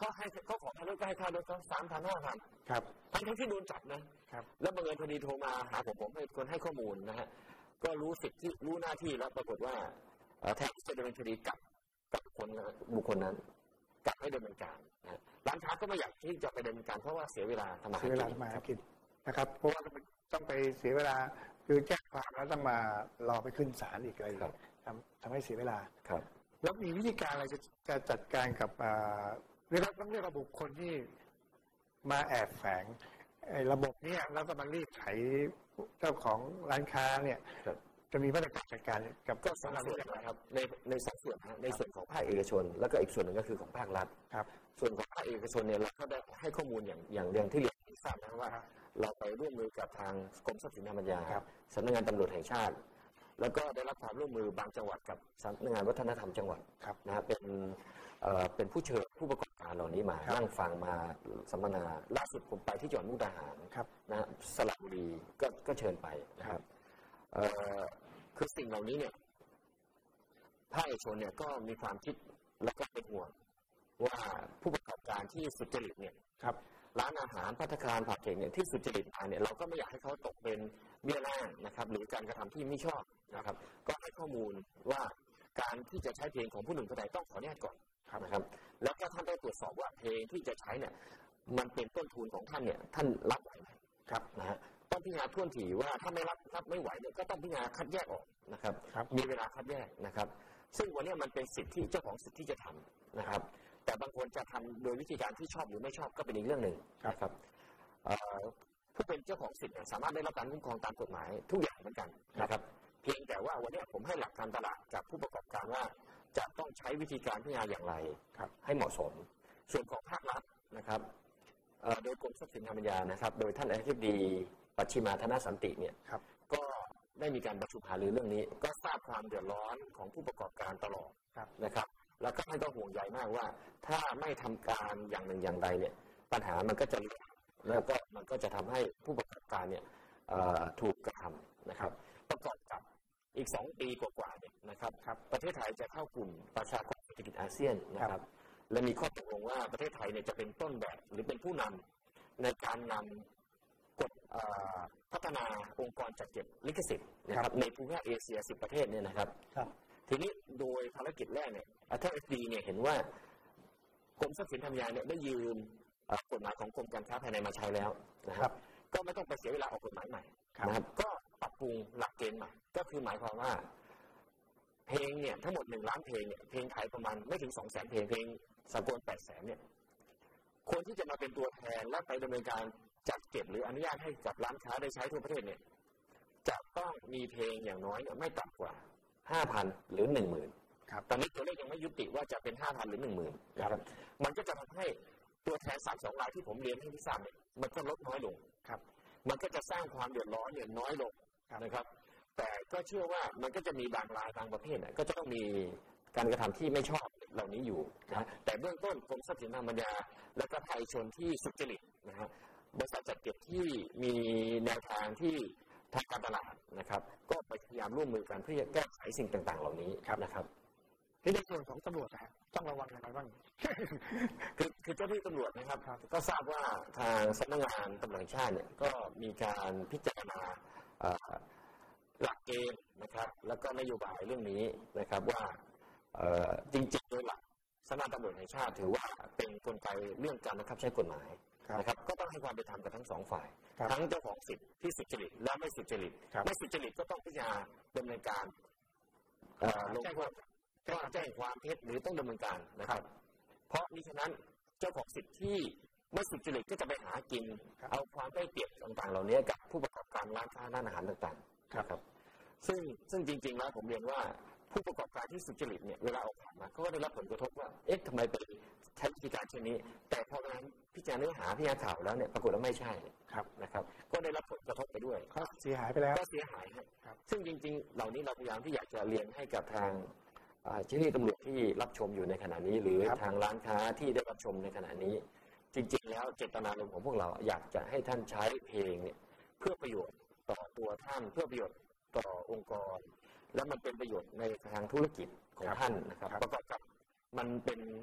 เขาให้เขาขอค่ารถก็ให้ค่ารถเขาสามพันห้าพันครับทั้งทั้งที่โดนจับนะครับแล้วบังเอิญพอดีโทรมาหาผมผมให้คนให้ข้อมูลนะฮะก็รู้สิทธิรู้หน้าที่แล้วปรากฏว่าแทนที่จะดำเนินคดีกับกับคนบุคคลนั้นกลับให้ดำเนินการนะร้านค้าก็ไม่อยากที่จะไปดำเนินการเพราะว่าเสียเวลาทำมาหากินเสียเวลาทำมาหากินนะครับเพราะว่าต้องไปเสียเวลาคือแจ้งความแล้วต้องมารอไปขึ้นศาลอีกอะไรทำทำให้เสียเวลาครับแล้วมีวิธีการอะไรจะจัดการกับเรียกว่าต้องเรียกว่าบุคคลที่มาแอบแฝงระบบนี้แล้วก็มารีดไถเจ้าของร้านค้าเนี่ยจะมีมาตรการจัดการกับก็สองส่วนนะครับในในสองส่วนนะในส่วนของภาคเอกชนแล้วก็อีกส่วนหนึ่งก็คือของภาครัฐครับส่วนของภาคเอกชนเนี่ยเราก็ได้ให้ข้อมูลอย่างอย่างเรื่องที่เรียนให้ทราบนะว่าเราไปร่วมมือกับทางกรมทรัพย์สินทางปัญญาสำนักงานตำรวจแห่งชาติแล้วก็ได้รับความร่วมมือบางจังหวัดกับสำนักงานวัฒนธรรมจังหวัดนะฮะเป็นเป็นผู้เชิญผู้ประกอบการเหล่านี้มานั่งฟังมาสัมมนาล่าสุดผมไปที่จังหวัดมุกดาหารนะสระบุรีก็ก็เชิญไปนะครับคือสิ่งเหล่านี้เนี่ยภาคเอกชนเนี่ยก็มีความคิดและก็เป็นห่วงว่าผู้ประกอบการที่สุจริตเนี่ยร้านอาหารภัตตาคารผับเก่งเนี่ยที่สุจริตมาเนี่ยเราก็ไม่อยากให้เขาตกเป็นเบี้ยล่างนะครับหรือการกระทำที่ไม่ชอบนะครับก็ให้ข้อมูลว่าการที่จะใช้เพลงของผู้หนึ่งคนใดต้องขออนุญาตก่อนนะครับแล้วก็ท่านได้ตรวจสอบว่าเพลงที่จะใช้เนี่ยมันเป็นต้นทุนของท่านเนี่ยท่านรับไหวไหมครับนะฮะต้องพิจารณาท่วนถี่ว่าถ้าไม่รับรับไม่ไหวเนี่ยก็ต้องพิจารณาคัดแยกออกนะครับมีเวลาคัดแยกนะครับซึ่งวันนี้มันเป็นสิทธิเจ้าของสิทธิที่จะทำนะครับแต่บางคนจะทำโดยวิธีการที่ชอบหรือไม่ชอบก็เป็นอีกเรื่องหนึ่งนะครับผู้เป็นเจ้าของสิทธิ์สามารถได้รับการคุ้มครองตามกฎหมายทุกอย่างเหมือนกันนะครับเพียงแต่ว่าวันนี้ผมให้หลักการตลาดกับผู้ประกอบการว่าจะต้องใช้วิธีการพิจารณาอย่างไรให้เหมาะสมส่วนของภาครัฐนะครับโดยกรมทรัพย์สินทางปัญญานะครับโดยท่านอธิบดีปัชชิมาธนสันติเนี่ยก็ได้มีการประชุมหารือเรื่องนี้ก็ทราบความเดือดร้อนของผู้ประกอบการตลอดนะครับแล้วก็ท่านก็ห่วงใยมากว่าถ้าไม่ทำการอย่างหนึ่งอย่างใดเนี่ยปัญหามันก็จะแล้วก็มันก็จะทำให้ผู้ประกอบการเนี่ยถูกกระทำนะครับประกอบกับอีกสองปีกว่าๆเนี่ยนะครับประเทศไทยจะเข้ากลุ่มประชากรเศรษฐกิจอาเซียนนะครับและมีข้อตกลงว่าประเทศไทยเนี่ยจะเป็นต้นแบบหรือเป็นผู้นำในการนำกฎพัฒนาองค์กรจัดเก็บลิขสิทธิ์นะครับในภูมิภาคเอเชียสิบประเทศเนี่ยนะครับทีนี้โดยภารกิจแรกเนี่ยท่านเอฟดีเนี่ยเห็นว่ากรมทรัพย์สินทางปัญญาเนี่ยได้ยืมกฎหมายของกรมการค้าภายในมาใช้แล้วนะครับก็ไม่ต้องไปเสียเวลาออกกฎหมายใหม่นะครับก็ปรับปรุงหลักเกณฑ์ใหม่ก็คือหมายความว่าเพลงเนี่ยทั้งหมดหนึ่งล้านเพลงเนี่ยเพลงไทยประมาณไม่ถึงสองแสนเพลงเพลงสากลแปดแสนเนี่ยคนที่จะมาเป็นตัวแทนและไปดำเนินการจัดเก็บหรืออนุญาตให้กับร้านค้าได้ใช้ทั่วประเทศเนี่ยจะต้องมีเพลงอย่างน้อยเนี่ยไม่ต่ำกว่าห้าพันหรือหนึ่งหมื่นตอนนี้ตัวเลขยังไม่ยุติว่าจะเป็นห้าพันหรือหนึ่งหมื่นนะครับมันก็จะทำให้ตัวแทนสามสองรายที่ผมเรียนให้ที่ทราบเนี่ยมันก็ลดน้อยลงครับมันก็จะสร้างความเดือดร้อนเนี่ยน้อยลงนะครับแต่ก็เชื่อว่ามันก็จะมีบางรายบางประเภทเนี่ยก็จะต้องมีการกระทำที่ไม่ชอบเหล่านี้อยู่นะแต่เบื้องต้นกรมทรัพย์สินทางปัญญาและก็ภาคเอกชนที่สุจริตนะฮะบริษัทจัดเก็บที่มีแนวทางที่ทางการตลาดนะครับก็พยายามร่วมมือกันเพื่อแก้ไขสิ่งต่างๆเหล่านี้นะครับที่ในส่วนของตำรวจนะต้องระวังอะไรบ้างคือคือเจ้าหน้าที่ตำรวจนะครับก็ทราบว่าทางสำนักงานตำรวจแห่งชาติเนี่ยก็มีการพิจารณาหลักเกณฑ์นะครับแล้วก็นโยบายเรื่องนี้นะครับว่าจริงๆโดยหลักสำนักงานตำรวจแห่งชาติถือว่าเป็นกลไกเรื่องการบังคับใช้กฎหมายนะครับก็ต้องให้ความเป็นธรรมกับทั้งสองฝ่ายทั้งเจ้าของสิทธิ์ที่สุจริตและไม่สุจริตไม่สุจริตก็ต้องพิจารณาดำเนินการลงโทษก็แจ้งความเท็จหรือต้องดำเนินการนะครับเพราะมิฉะนั้นเจ้าของสิทธิ์ที่ไม่สุจริตก็จะไปหากินเอาความได้เปรียบต่างๆเหล่านี้กับผู้ประกอบการร้านค้าร้านอาหารต่างๆครับซึ่งซึ่งจริงๆแล้วผมเรียนว่าผู้ประกอบการที่สุจริตเนี่ยเวลาออกข่าวมาเขาก็ได้รับผลกระทบว่าเอ๊ะทำไมไปใช้วิธีการเช่นนี้แต่พอมาพิจารณาเนื้อหาพิจารณาข่าวแล้วเนี่ยปรากฏว่าไม่ใช่ครับนะครับก็ได้รับผลกระทบไปด้วยก็เสียหายไปแล้วก็เสียหายครับซึ่งจริงๆเหล่านี้เราพยายามที่อยากจะเรียนให้กับทางเจ้าหน้าที่ตำรวจที่รับชมอยู่ในขณะนี้หรือทางร้านค้าที่ได้รับชมในขณะนี้จริงๆแล้วเจตนารมณ์ของพวกเราอยากจะให้ท่านใช้เพลงเนี่ยเพื่อประโยชน์ต่อตัวท่านเพื่อประโยชน์ต่อองค์กรและมันเป็นประโยชน์ในทางธุรกิจของท่านนะครับประกอบกับมันเป็น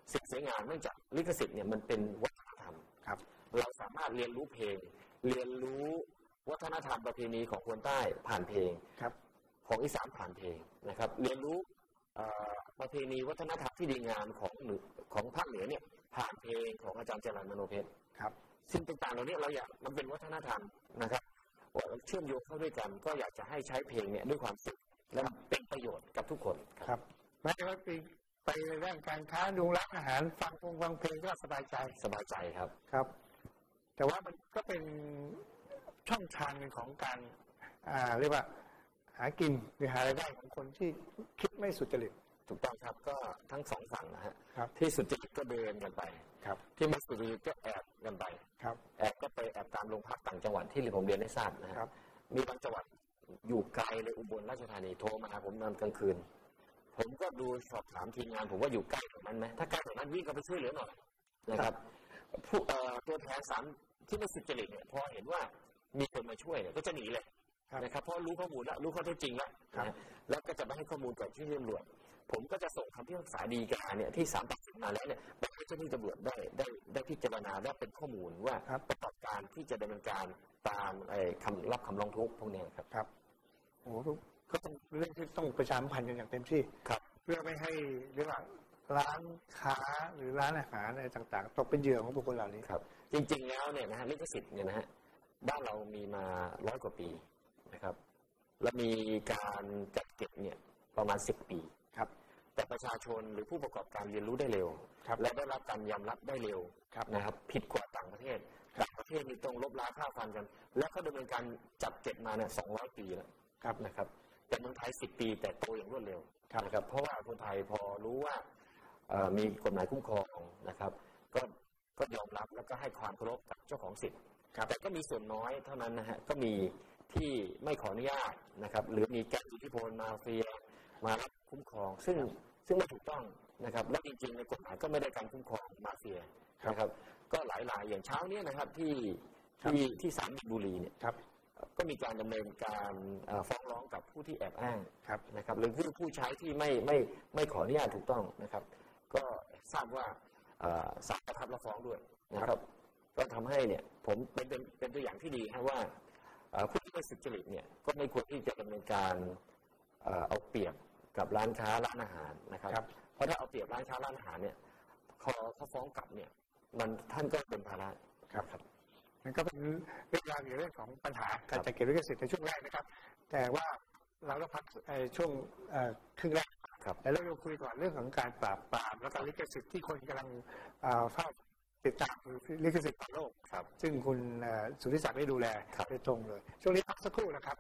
สิ่งสวยงามเนื่องจากลิขสิทธิ์เนี่ยมันเป็นวัฒนธรรมครับเราสามารถเรียนรู้เพลงเรียนรู้วัฒนธรรมประเพณีของคนใต้ผ่านเพลงครับของอีสานผ่านเพลงนะครับเรียนรู้ประเพณีวัฒนธรรมที่ดีงามของของภาคเหนือเนี่ยผ่านเพลงของอาจารย์จรัญมโนเพชรครับสิ่งต่างๆเหล่านี้เราอยากมันเป็นวัฒนธรรมนะครับเชื่อมโยงเข้าด้วยกันก็อยากจะให้ใช้เพลงเนี่ยด้วยความสุขและเป็นประโยชน์กับทุกคนครับแม้ว่าไปในด้านการค้าดูร้านอาหารฟังฟังเพลงก็สบายใจสบายใจครับครับแต่ว่ามันก็เป็นช่องทางหนึ่งของการเรียกว่าหากินหรือหารายได้ของคนที่คิดไม่สุจริตถูกต้องครับก็ทั้งสองฝั่งนะฮะที่สุจริตก็เดินกันไปที่ไม่สุจริตก็แอบกันไปแอบก็ไปแอบตามโรงพักต่างจังหวัดที่ผมเรียนให้ทราบนะครับมีบางจังหวัดอยู่ไกลเลยอุบลราชธานีโทรมาหาผมตอนกลางคืนผมก็ดูสอบถามทีมงานผมว่าอยู่ใกล้ตรงนั้นไหมถ้าใกล้ตรงนั้นวิ่งก็ไปช่วยเหลือหน่อยนะครับผู้ตัวแทนสามที่ไม่สุจริตเนี่ยพอเห็นว่ามีคนมาช่วยเนี่ยก็จะหนีเลยนะครับเพราะรู้ข้อมูลแล้วรู้ข้อเท็จจริงแล้วนะแล้วก็จะไม่ให้ข้อมูลกับที่ตำรวจผมก็จะส่งคำพิพากษาฎีกาเนี่ยที่ศาลตัดสินมาแล้วเนี่ยไปให้เจ้าหน้าที่ตำรวจได้ได้ได้พิจารณาได้เป็นข้อมูลว่าประกอบการที่จะดำเนินการตามคำรับคำร้องทุกข์พวกนี้ครับครับโอ้ก็ต้องเรื่องที่ต้องประชาสัมพันธ์กันอย่างเต็มที่เพื่อไม่ให้เรียกว่าร้านค้าหรือร้านอาหารอะไรต่างๆตกเป็นเหยื่อของบุคคลเหล่านี้ครับจริงๆแล้วเนี่ยนะฮะลิขสิทธิ์เนี่ยนะฮะบ้านเรามีมาร้อยกว่าปีนะครับและมีการจัดเก็บเนี่ยประมาณสิบปีครับแต่ประชาชนหรือผู้ประกอบการเรียนรู้ได้เร็วและได้รับการยอมรับได้เร็วนะครับผิดกว่าต่างประเทศต่างประเทศนี่ต้องลบล้างค่าฟันกันและเขาดำเนินการจัดเก็บมาเนี่ยสองร้อยปีแล้วนะครับแต่เมืองไทยสิบปีแต่โตอย่างรวดเร็วนะครับเพราะว่าคนไทยพอรู้ว่ามีกฎหมายคุ้มครองนะครับก็ก็ยอมรับแล้วก็ให้ความเคารพกับเจ้าของสิทธิ์แต่ก็มีส่วนน้อยเท่านั้นนะฮะก็มีที่ไม่ขออนุญาตนะครับหรือมีแก๊งอิทธิพลมาเฟียมารับคุ้มครองซึ่งซึ่งไม่ถูกต้องนะครับและจริงๆในกฎหมายก็ไม่ได้การคุ้มครองมาเฟียนะครับก็หลายรายอย่างเช้านี้นะครับที่ที่ที่ศาลมีนบุรีเนี่ยก็มีการดำเนินการฟ้องร้องกับผู้ที่แอบอ้างนะครับหรือผู้ผู้ใช้ที่ไม่ไม่ไม่ขออนุญาตถูกต้องนะครับก็ทราบว่าศาลประทับรับฟ้องด้วยนะครับก็ทำให้เนี่ยผมเป็นเป็นเป็นตัวอย่างที่ดีครับว่าผู้ที่ไม่สุจริตเนี่ยก็ไม่ควรที่จะดำเนินการเอาเปรียบกับร้านค้าร้านอาหารนะครับเพราะถ้าเอาเปรียบร้านค้าร้านอาหารเนี่ยเขาเขาฟ้องกลับเนี่ยมันท่านก็เป็นภาระครับครับมันก็เป็นเรื่องราวเกี่ยวกับเรื่องของปัญหาการจัดเก็บลิขสิทธิ์ในช่วงแรกนะครับแต่ว่าเราก็พักช่วงครึ่งแรกแต่เราจะคุยก่อนเรื่องของการปราบปรามและการลิขสิทธิ์ที่คนกำลังเฝ้าติดตามลิขสิทธิ์ต่อโลกซึ่งคุณสุทธิศักดิ์ได้ดูแลโดยตรงเลยช่วงนี้พักสักครู่นะครับ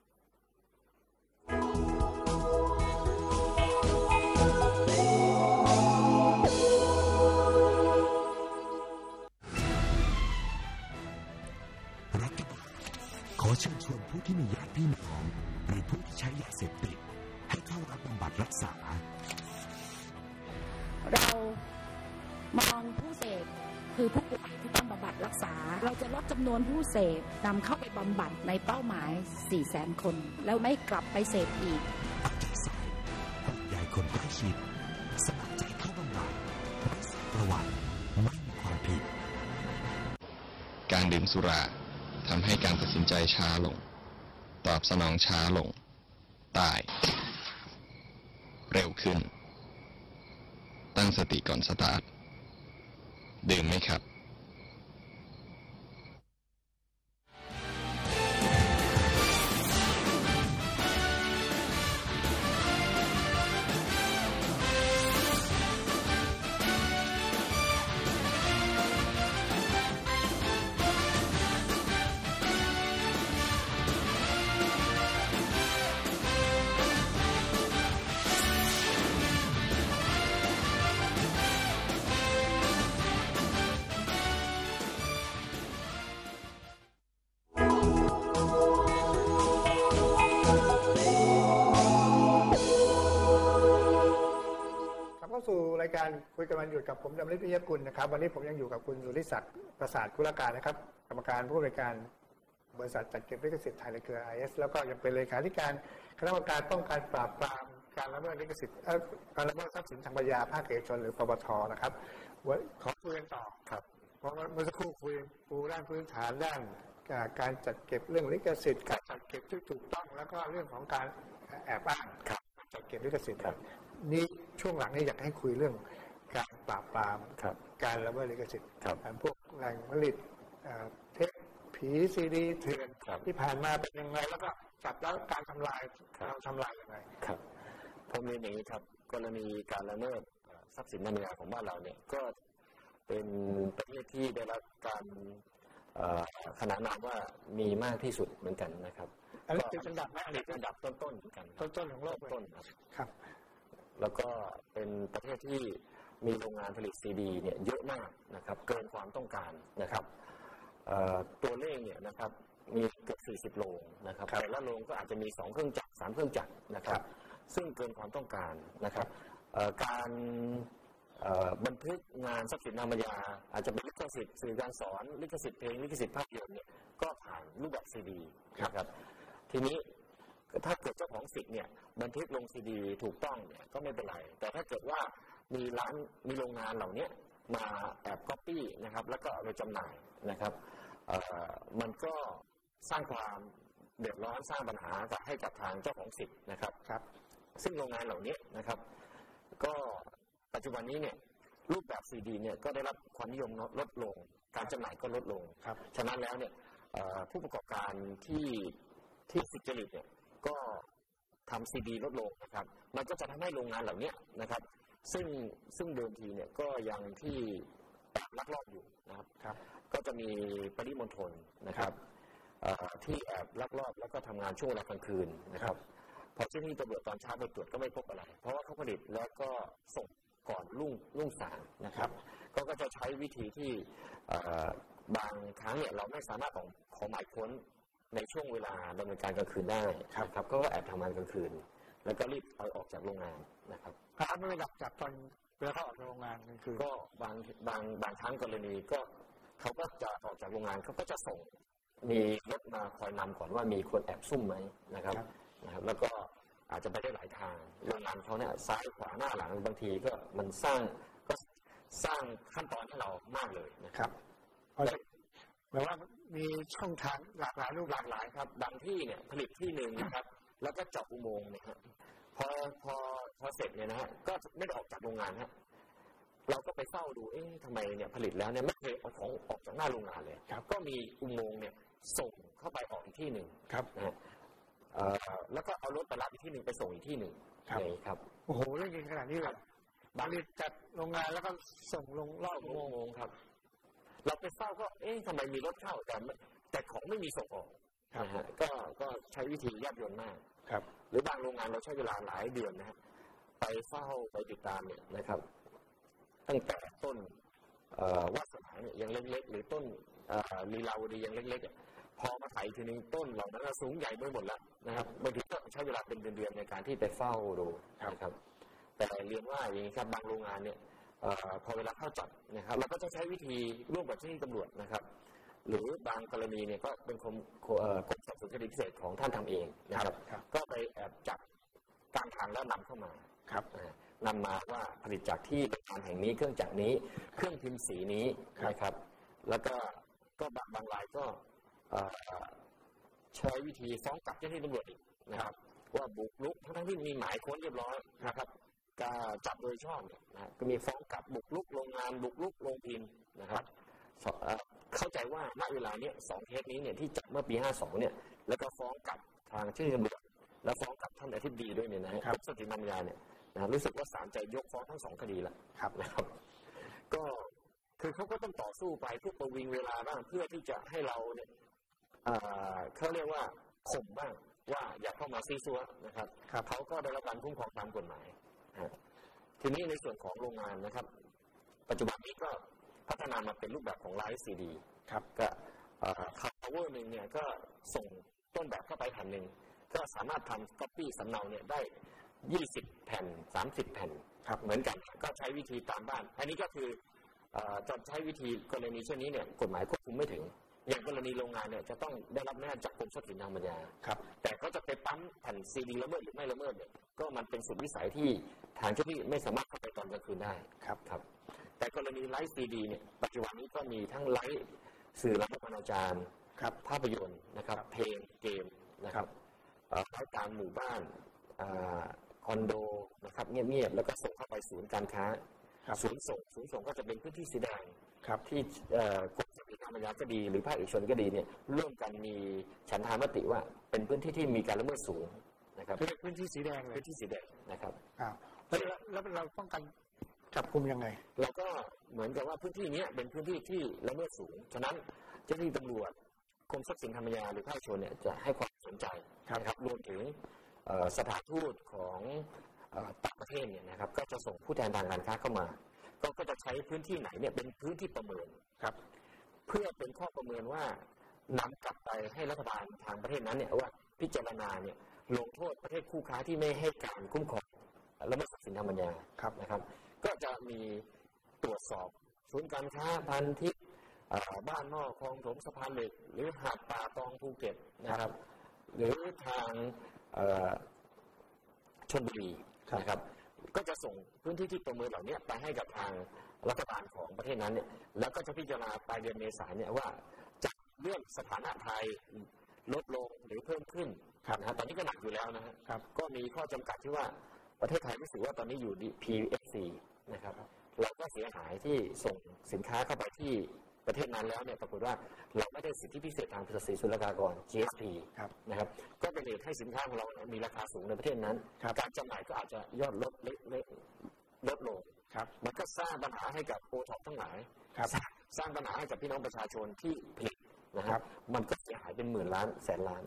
รัฐบาลขอเชิญชวนผู้ที่มีญาติพี่น้องหรือผู้ที่ใช้ยาเสพติดให้เข้ารับบำบัดรักษาเรามองผู้เสพคือผู้ป่วยที่ต้องบำบัดรักษาเราจะลดจำนวนผู้เสพนำเข้าไปบำบัดในเป้าหมาย สี่แสน คนแล้วไม่กลับไปเสพอีกเอาใจใส่ห่วงใยคนใกล้ชิดสมัครใจเข้าบำบัดไม่เสียประวัติไม่มีความผิดการดื่มสุราทำให้การตัดสินใจช้าลงตอบสนองช้าลงตายเร็วขึ้นตั้งสติก่อนสตาร์ทดื่มไหมครับรายการคุยกันวันหยุดกับผมดำริพิยกุลนะครับวันนี้ผมยังอยู่กับคุณสุริศักดิ์ประสาทกุลการนะครับกรรมการผู้อำนวยการบริษัทจัดเก็บลิขสิทธิ์ไทยในเครือ ไอ เอส แล้วก็ยังเป็นเลขาธิการคณะกรรมการป้องกันปราบปรามการละเมิดลิขสิทธิ์การละเมิดทรัพย์สินทางปัญญาภาคเอกชนหรือปปทนะครับขอคุยกันต่อครับเพราะเมื่อสักครู่คุยปูด้านพื้นฐานด้านการจัดเก็บเรื่องลิขสิทธิ์การจัดเก็บที่ถูกต้องแล้วก็เรื่องของการแอบอ้างจัดเก็บลิขสิทธิ์นี่ช่วงหลังนี่อยากให้คุยเรื่องการปราบปรามการละเมิดลิขสิทธิ์พวกแหล่งผลิตเทปผีซีดีเถื่อนที่ผ่านมาเป็นยังไงแล้วก็จับแล้วการทำลายเราทำลายยังไงครับผมเรียนอย่างนี้ครับกรณีการละเมิดทรัพย์สินทางปัญญาของบ้านเราเนี่ยก็เป็นประเทศที่ได้รับการขนานนามว่ามีมากที่สุดเหมือนกันนะครับอันนี้เป็นอันดับแรกเป็นอันดับต้นๆเหมือนกันต้นๆของโลกต้นครับแล้วก็เป็นประเทศที่มีโรงงานผลิตซีดีเนี่ยเยอะมากนะครับเกินความต้องการนะครับตัวเลขเนี่ยนะครับมีเกือบสี่สิบโรงนะครับแต่ละโรงก็อาจจะมีสองเครื่องจักรสามเครื่องจักรนะครับซึ่งเกินความต้องการนะครับการบันทึกงานทรัพย์สินทางปัญญาอาจจะเป็นลิขสิทธิ์สื่อการสอนลิขสิทธิ์เพลงลิขสิทธิ์ภาพยนตร์เนี่ยก็ผ่านรูปแบบซีดีนะครับทีนี้ถ้าเกิดเจ้าของสิทธิ์เนี่ยบันทึกลงซีดีถูกต้องเนี่ยก็ไม่เป็นไรแต่ถ้าเกิดว่ามีร้านมีโรงงานเหล่านี้มาแอบก๊อปปี้นะครับแล้วก็เอาไปจำหน่ายนะครับมันก็สร้างความเดือดร้อนสร้างปัญหากับให้กับทางเจ้าของสิทธิ์นะครับครับซึ่งโรงงานเหล่านี้นะครับก็ปัจจุบันนี้เนี่ยรูปแบบซีดีเนี่ยก็ได้รับความนิยมลดลงการจำหน่ายก็ลดลงครับฉะนั้นแล้วเนี่ยผู้ประกอบการที่ที่สุจริตเนี่ยก็ทำซีดีลดลงนะครับมันก็จะทำให้โรงงานเหล่านี้นะครับซึ่งซึ่งเดิมทีเนี่ยก็ยังที่แอบลักลอบอยู่นะครับครับก็จะมีปริมณฑลนะครับที่แอบลักลอบแล้วก็ทำงานช่วงเวลากลางคืนนะครับพอเจ้าหน้าที่ตำรวจตอนเช้าไปตรวจก็ไม่พบอะไรเพราะว่าเขาผลิตแล้วก็ส่งก่อนรุ่งรุ่งสางนะครับก็ก็จะใช้วิธีที่บางครั้งเนี่ยเราไม่สามารถของขอหมายค้นในช่วงเวลาดำเนินการกลางคืนได้ครับก็แอบทำงานกลางคืนแล้วก็รีบเอาออกจากโรงงานนะครับถ้าไม่ได้ดับจับตอนเวลาเขาออกจากโรงงานกลางคืนก็บางบางบางครั้งกรณีก็เขาก็จะออกจากโรงงานเขาก็จะส่งมีรถมาคอยนำก่อนว่ามีคนแอบซุ่มไหมนะครับนะครับแล้วก็อาจจะไปได้หลายทางโรงงานเขาเนี่ยซ้ายขวาหน้าหลังบางทีก็มันสร้างก็สร้างขั้นตอนให้เรามากเลยนะครับเพราะแปลว่ามีช่องทางหลากหลายรูปหลากหลายครับบางที่เนี่ยผลิตที่หนึ่งนะครับแล้วก็เจาะอุโมงค์เนี่ยครับพอพอพอเสร็จเนี่ยนะฮะก็ไม่ได้ออกจากโรงงานฮะเราก็ไปเฝ้าดูเอ๊ะทำไมเนี่ยผลิตแล้วเนี่ยไม่เคยเอาของออกจากหน้าโรงงานเลยก็มีอุโมงค์เนี่ยส่งเข้าไปออกอีกที่หนึ่งนะฮะแล้วก็เอารถไปรับอีกที่หนึ่งไปส่งอีกที่หนึ่งเลยครับโอ้โหเรื่องจริงขนาดนี้เลยผลิตจากโรงงานแล้วก็ส่งลงรอบอุโมงค์ครับเราไปเฝ้าก็เอ๊ะทำไมมีรถเข้าแต่แต่ของไม่มีส่งออกนะฮะก็ก็ใช้วิธียากจนมากครับหรือบางโรงงานเราใช้เวลาหลายเดือนนะฮะไปเฝ้าไปติดตามเนี่ยนะครับตั้งแต่ต้นวัดสมัยเนี่ยยังเล็กๆหรือต้นลีลาวดียังเล็กๆพอมาถ่ายทีนึงต้นเหล่านั้นสูงใหญ่ไปหมดแล้วนะครับบางทีก็ใช้เวลาเป็นเดือนๆในการที่ไปเฝ้าดูนะครับแต่เรียนว่าอย่างนี้ครับบางโรงงานเนี่ยพอเวลาเข้าจับนะครับเราก็จะใช้วิธีร่วมกับเจ้าหน้าที่ตำรวจนะครับหรือบางกรณีเนี่ยก็เป็นกรมกรมสอบสวนคดีพิเศษของท่านทำเองนะครับก็ไปแอบจับกลางทางแล้วนำเข้ามาครับนำมาว่าผลิตจากที่โรงงานแห่งนี้เครื่องจักรนี้เครื่องพิมพ์สีนี้นะครับแล้วก็ก็บางบางรายก็ใช้วิธีฟ้องกลับเจ้าหน้าที่ตำรวจอีกนะครับว่าบุกรุกทั้งที่มีหมายค้นเรียบร้อยนะครับการจับโดยชอบนะก็มีฟ้องกลับบุกรุกโรงงานบุกรุกโรงพิมพ์นะครับเข้าใจว่าณเวลาเนี้ยสองเคสนี้เนี่ยที่จับเมื่อปีห้าสิบสองเนี่ยแล้วก็ฟ้องกลับทางเจ้าหน้าที่ตำรวจแล้วฟ้องกับท่านอธิบดีด้วยเนี่ยนะครับสติมัญญาเนี่ยนะรู้สึกว่าศาลจะยกฟ้องทั้งสองคดีละครับนะครับก็คือเขาก็ต้องต่อสู้ไปเพื่อประวิงเวลาบ้างเพื่อที่จะให้เราเนี่ยเขาเรียกว่าข่มบ้างว่าอย่าเข้ามาซีซัวนะครับเขาก็ได้รับการคุ้มครองตามกฎหมายทีนี้ในส่วนของโรงงานนะครับปัจจุบันนี้ก็พัฒนามาเป็นรูปแบบของไลฟ์ซีดีครับก็คาร์เวอร์หนึ่งเนี่ยก็ส่งต้นแบบเข้าไปแผ่นหนึ่งก็สามารถทำก๊อปปี้สำเนาเนี่ยได้ยี่สิบแผ่นสามสิบแผ่นครับเหมือนกันก็ใช้วิธีตามบ้านอันนี้ก็คือจะใช้วิธีกรณีเช่นนี้เนี่ยกฎหมายควบคุมไม่ถึงอย่างกรณีโรงงานเนี่ยจะต้องได้รับอนุญาตจากกรมทรัพย์สินทางปัญญาครับแต่เขาจะไปปั๊มแผ่นซีดีละเมิดหรือไม่ละเมิดเนี่ยก็มันเป็นสุดวิสัยที่ทางเจ้าหน้าที่ไม่สามารถเข้าไปตอนกลางคืนได้ครับครับแต่กรณีไลฟ์ซีดีเนี่ยปัจจุบันนี้ก็มีทั้งไลฟ์สื่อรับประนาจารย์ภาพยนตร์นะครับเพลงเกมนะครับไลฟ์ตามหมู่บ้านคอนโดนะครับเงียบๆแล้วก็ส่งเข้าไปศูนย์การค้าศูนย์ส่งศูนย์ส่งก็จะเป็นพื้นที่สีแดงที่กรมทรัพย์สินทางปัญญาก็ดีหรือภาคเอกชนก็ดีเนี่ยร่วมกันมีฉันทามติว่าเป็นพื้นที่ที่มีการละเมิดสูงนะครับเป็นพื้นที่สีแดงเลยพื้นที่สีแดงนะครับอ้าวแล้วแล้วเราป้องกันจับกุมยังไงเราก็เหมือนกับว่าพื้นที่นี้เป็นพื้นที่ที่ละเมิดสูงฉะนั้นเจ้าหน้าที่ตำรวจกรมทรัพย์สินทางปัญญาหรือภาคเอกชนเนี่ยจะให้ความสนใจนะครับรวมถึงสถานทูตของต่างประเทศเนี่ยนะครับก็จะส่งผู้แทนทางการค้าเข้ามาก็จะใช้พื้นที่ไหนเนี่ยเป็นพื้นที่ประเมินครับเพื่อเป็นข้อประเมินว่านำกลับไปให้รัฐบาลทางประเทศนั้นเนี่ยว่าพิจารณาเนี่ยลงโทษประเทศคู่ค้าที่ไม่ให้การคุ้มครองละเมิดทรัพย์สินทางปัญญานะครับก็จะมีตรวจสอบศูนย์การค้าพันทิพย์บ้านนอกคลองถมสะพานเหล็กหรือหาดป่าตองภูเก็ตนะครับหรือทางชลบุรีนะครับก็จะส่งพื้นที่ที่ประเมินเหล่านี้ไปให้กับทางรัฐบาลของประเทศนั้นเนี่ยแล้วก็จะพิจารณาปลายเดือนเมษายนเนี่ยว่าจะเลื่อนสถานะไทยลดลงหรือเพิ่มขึ้นนะฮะตอนนี้ก็หนักอยู่แล้วนะครับก็มีข้อจำกัดที่ว่าประเทศไทยรู้สึกว่าตอนนี้อยู่ พี เอฟ ซี นะครับเราก็เสียหายที่ส่งสินค้าเข้าไปที่ประเทศนั้นแล้วเนี่ยปรากฏว่าเราไม่ได้สิทธิพิเศษทางภาษีศุลกากร จี เอส พี นะครับก็เป็นเหตุให้สินค้าของเรามีราคาสูงในประเทศนั้นการจำหน่ายก็อาจจะยอดลดลดลงมันก็สร้างปัญหาให้กับโอท็อปทั้งหลายสร้างปัญหาให้กับพี่น้องประชาชนที่ผลิตนะครับมันก็เสียหายเป็นหมื่นล้านแสนล้าน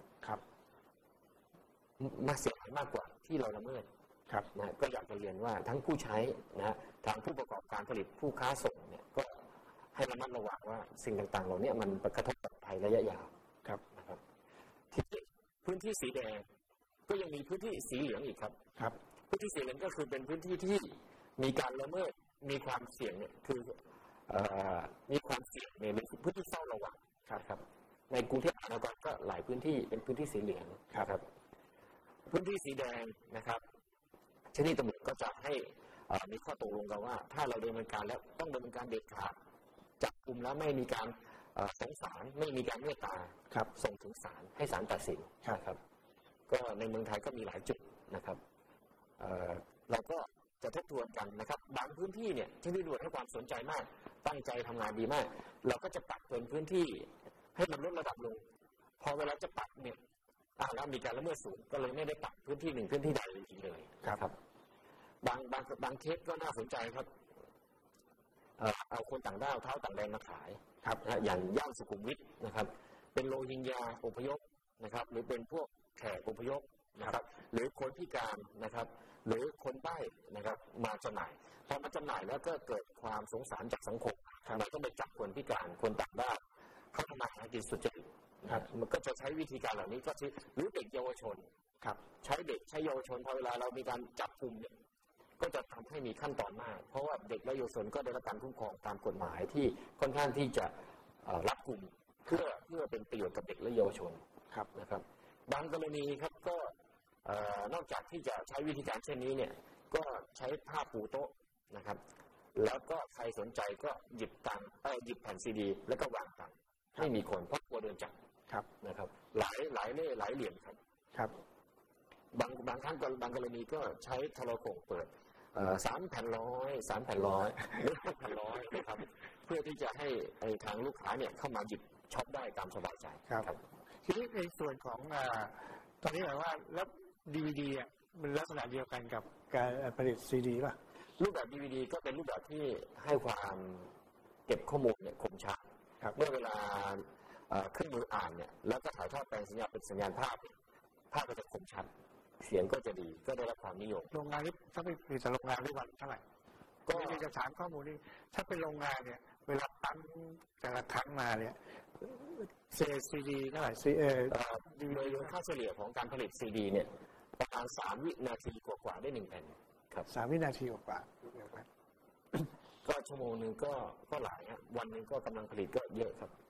มาเสียหายมากกว่าที่เราละเมิดนะก็อยากจะเรียนว่าทั้งผู้ใช้นะทางผู้ประกอบการผลิตผู้ค้าส่งเนี่ยก็ให้ระมัดระวังว่าสิ่งต่างๆเหล่านี้มันกระทบกับภัยระยะยาวครับนะครับที่พื้นที่สีแดงก็ยังมีพื้นที่สีเหลืองอีกครับครับพื้นที่สีเหลืองก็คือเป็นพื้นที่ที่มีการละเมิดมีความเสี่ยงเนี่ยคือมีความเสี่ยงในพื้นที่เฝ้าระวังครับในกรุงเทพมหานครก็หลายพื้นที่เป็นพื้นที่สีเหลืองครับพื้นที่สีแดงนะครับเจ้าหน้าที่ตำรวจก็จะให้มีข้อตกลงกันว่าถ้าเราดำเนินการแล้วต้องดำเนินการเด็ดขาดจับกุมแล้วไม่มีการสงสารไม่มีการเมตตาส่งถึงศาลให้ศาลตัดสินนะครับก็ในเมืองไทยก็มีหลายจุดนะครับ เ, เราก็จะทบทวนกันนะครับบางพื้นที่เนี่ยที่ตำรวจให้ความสนใจมากตั้งใจทำงานดีมากเราก็จะปรับเป็นพื้นที่ให้มันลดระดับลงพอเวลาจะปรับเนี่ยแล้วมีการละเมิดสูงก็เลยไม่ได้ปรับพื้นที่หนึ่งพื้นที่ใดอีกเลยครับบางบางบางเคสก็น่าสนใจครับเอาคนต่างด้าวเท้าต่างแดนมาขายครับอย่างย่านสุขุมวิทนะครับเป็นโรฮิงญาอพยพนะครับหรือเป็นพวกแขกอพยพนะครับหรือคนพิการนะครับหรือคนใบ้นะครับมาจำหน่ายพอมาจำหน่ายแล้วก็เกิดความสงสารจากสังคมเราต้องไปจับคนพิการคนต่างด้าวเข้ามาหากินสุจริตมันก็จะใช้วิธีการเหล่านี้ก็คือหรือเด็กเยาวชนครับใช้เด็กใช้เยาวชนพอเวลาเรามีการจับกุมเนี่ยก็จะทำให้มีขั้นตอนมากเพราะว่าเด็กและเยาวชนก็ได้รับการคุ้มครองตามกฎหมายที่ค่อนข้างที่จะรับกลุ่มเพื่อเพื่อเป็นประโยชน์กับเด็กและเยาวชนครับนะครับบางกรณีครับก็นอกจากที่จะใช้วิธีการเช่นนี้เนี่ยก็ใช้ผ้าปูโต๊ะนะครับแล้วก็ใครสนใจก็หยิบตังค์หยิบแผ่นซีดีแล้วก็วางตังค์ให้มีคนเพราะกลัวโดนจับครับนะครับหลายหลายเล่หลายเหรียญครับครับบางบางครั้งบางกรณีก็ใช้โทรโข่งเปิดสามแผ่นร้อยสามแผ่นร้อยหรือห้าแผ่นร้อยนะครับเพื่อที่จะให้ทางลูกค้าเนี่ยเข้ามาหยิบช็อปได้ตามสบายใจครับทีนี้ในส่วนของตอนนี้หมายว่าแล้วดีวีดีอ่ะมันลักษณะเดียวกันกับการผลิตซีดีป่ะรูปแบบ ดี วี ดี ก็เป็นรูปแบบที่ให้ความเก็บข้อมูลเนี่ยคมชัดเมื่อเวลาเครื่องมืออ่านเนี่ยแล้วก็ถ่ายทอดแปลงสัญญาณเป็นสัญญาณภาพภาพก็จะคมชัดเสียงก็จะดีก็ได้รับความนิยมโรงงานนี้ถ้าไปผลิตโรงงานได้วันเท่าไหร่ก็จะถามข้อมูลนี้ถ้าเป็นโรงงานเนี่ยเวลาตั้งแต่ละครั้งมาเนี่ยเซซีดีเท่าไหร่ซีเอโดยค่าเฉลี่ยของการผลิตซีดีเนี่ยประมาณสามวินาทีกว่าๆได้หนึ่งแผ่นครับสามวินาทีกว่าก็ชั่วโมงนึงก็ก็หลายฮะวันนึงก็กำลังผลิตก็เยอะครับ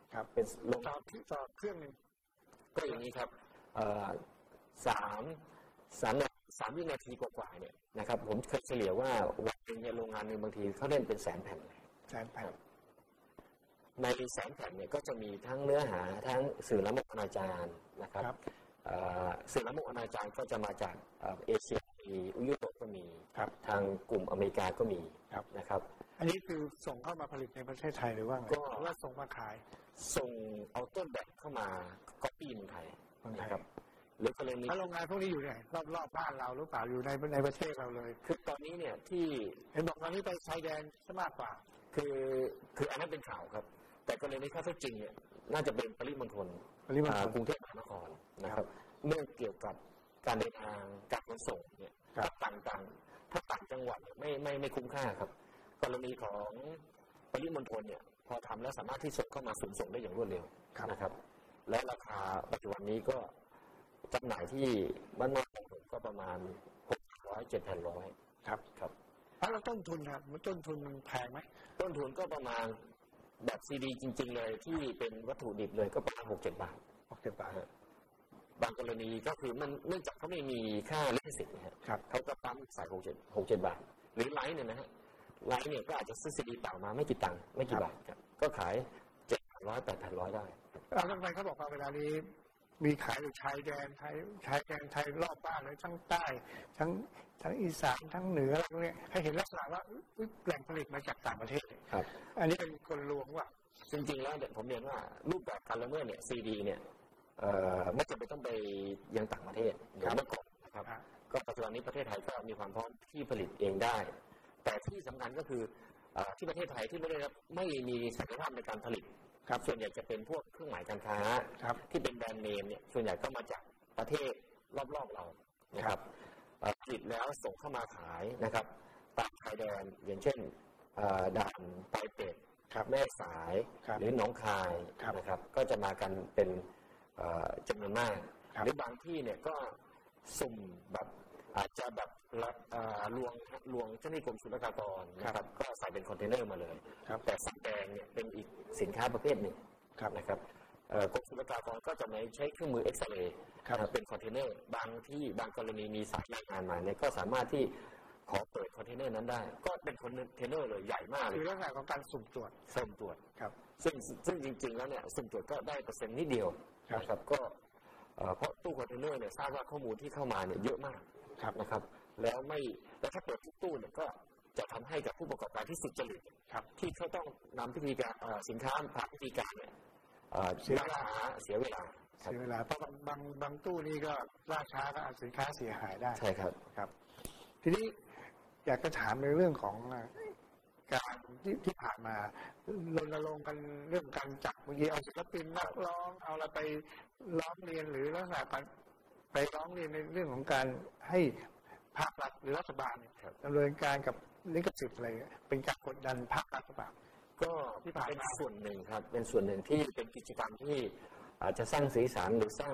ครับเป็นโรงต่อต่อเครื่องหนึ่งก็อย่างนี้ครับสามสามสามวินาทีกว่าๆเนี่ยนะครับผมเคยเฉลี่ยว่าวันหนึ่งเนี่ยโรงงานหนึ่งบางทีเขาเล่นเป็นแสนแผ่นแสนแผ่นในแสนแผ่นเนี่ยก็จะมีทั้งเนื้อหาทั้งสื่อละมกอนาจารนะครับสื่อละมกอนาจารก็จะมาจากเอเชียมียุโรปก็มีทางกลุ่มอเมริกาก็มีนะครับอันนี้คือส่งเข้ามาผลิตในประเทศไทยหรือว่าไงหรือว่าส่งมาขายส่งเอาต้นแบบเข้ามาก๊อปปี้เมืองไทยนะครับหรือกรณีโรงงานพวกนี้อยู่ไหนรอบๆบ้านเราหรือเปล่าอยู่ในในประเทศเราเลยคือตอนนี้เนี่ยที่เห็นบอกตอนนี้ไปชายแดนซะมากกว่าคือคืออันนั้นเป็นข่าวครับแต่กรณีข้อเท็จจริงเนี่ยน่าจะเป็นปริมณฑลกรุงเทพมหานครนะครับเรื่องเกี่ยวกับการเดินทางการขนส่งเนี่ยต่างๆถ้าต่างจังหวัดไม่ไม่ไม่คุ้มค่าครับกรณีของปริมณฑลเนี่ยพอทำแล้วสามารถที่ส่งเข้ามาส่งส่งได้อย่างรวดเร็วนะครับและราคาปัจจุบันนี้ก็จำหน่ายที่บ้านนอกก็ประมาณหกร้อยเจ็ดพันร้อยครับครับแล้วต้นทุนครับต้นทุนมันแพงไหมต้นทุนก็ประมาณแบบซีดีจริงๆเลยที่เป็นวัตถุดิบเลยก็ประมาณหกเจ็ดบาทหกเจ็ดบาทบางกรณีก็คือมันเนื่องจากเขาไม่มีค่าลิขสิทธิ์นะครับเขาก็ปั๊มใส่หกเจ็ดหกเจ็ดบาทหรือไลท์เนี่ยนะฮะไลท์เนี่ยก็อาจจะซื้อซีดีเปล่ามาไม่กี่ตังค์ไม่กี่บาทก็ขายเจ็ดพันร้อยแปดพันร้อยได้เอาทำไมเขาบอกว่าเวลานี้มีขายอยู่ชายแดนไทยชายแดนไทยรอบบ้านเลยทั้งใต้ทั้งทั้งอีสานทั้งเหนืออะไรพวกนี้ให้เห็นลักษณะว่าแหล่งผลิตมาจากต่างประเทศครับอันนี้เป็นกลลวงว่าจริงๆแล้วผมเรียนว่ารูปแบบการละเมิดเนี่ยซีดีเนี่ยไม่จำเป็นต้องไปยังต่างประเทศเหมือนเมื่อก่อนนะครับก็ปัจจุบันนี้ประเทศไทยก็มีความพร้อมที่ผลิตเองได้แต่ที่สำคัญก็คือที่ประเทศไทยที่ไม่ได้ไม่มีศักยภาพในการผลิตครับส่วนใหญ่จะเป็นพวกเครื่องหมายการค้าที่เป็นแบรนด์เนมเนี่ยส่วนใหญ่ก็มาจากประเทศรอบๆเรานะครับผลิตแล้วส่งเข้ามาขายนะครับตามชายแดนอย่างเช่นด่านปลายเป็ดแม่สายหรือหนองคายนะครับก็จะมากันเป็นจำนวนมากหรือบางที่เนี่ยก็สุ่มแบบอาจจะแบบลวงลวงเจ้าหน้าที่กรมศุลกากรนะครับก็ใส่เป็นคอนเทนเนอร์มาเลยแต่สักแดงเนี่ยเป็นอีกสินค้าประเภทหนึ่งนะครับกรมศุลกากรก็จะไม่ใช้เครื่องมือเอ็กซเรย์เป็นคอนเทนเนอร์บางที่บางกรณีมีสายรายงานมาเนี่ยก็สามารถที่ขอเปิดคอนเทนเนอร์นั้นได้ก็เป็นคอนเทนเนอร์เลยใหญ่มากเลยคือเรื่องของการสุ่มตรวจสุ่มตรวจครับซึ่งซึ่งจริงๆแล้วเนี่ยสุ่มตรวจก็ได้เปอร์เซ็นต์นิดเดียวนะครับก็เพราะตู้คอนเทนเนอร์เนี่ยทราบว่าข้อมูลที่เข้ามาเนี่ยเยอะมากนะครับแล้วไม่แล้วถ้าเปิดทุกตู้เนี่ยก็จะทำให้กับผู้ประกอบการที่สุจริตที่เขาต้องนำพิธีการสินค้าผ่านพิธีการเนี่ยเสียเวลาเสียเวลาเสียเวลาเพราะบางบางตู้นี่ก็ล่าช้าก็สินค้าเสียหายได้ใช่ครับครับทีนี้อยากจะถามในเรื่องของการที่ที่ผ่านมารณรงค์กันเรื่องการจับบางทีเอาศิลปินนักร้องเอาอะไรไปร้องเรียนหรือลักษณะไปร้องเรียนในเรื่องของการให้ภาครัฐหรือรัฐบาลดำเนินการกับลิขสิทธิ์อะไรเป็นการกดดันภาครัฐหรือเปล่าก็เป็นส่วนหนึ่งครับเป็นส่วนหนึ่งที่เป็นกิจกรรมที่อาจจะสร้างสีสันหรือสร้าง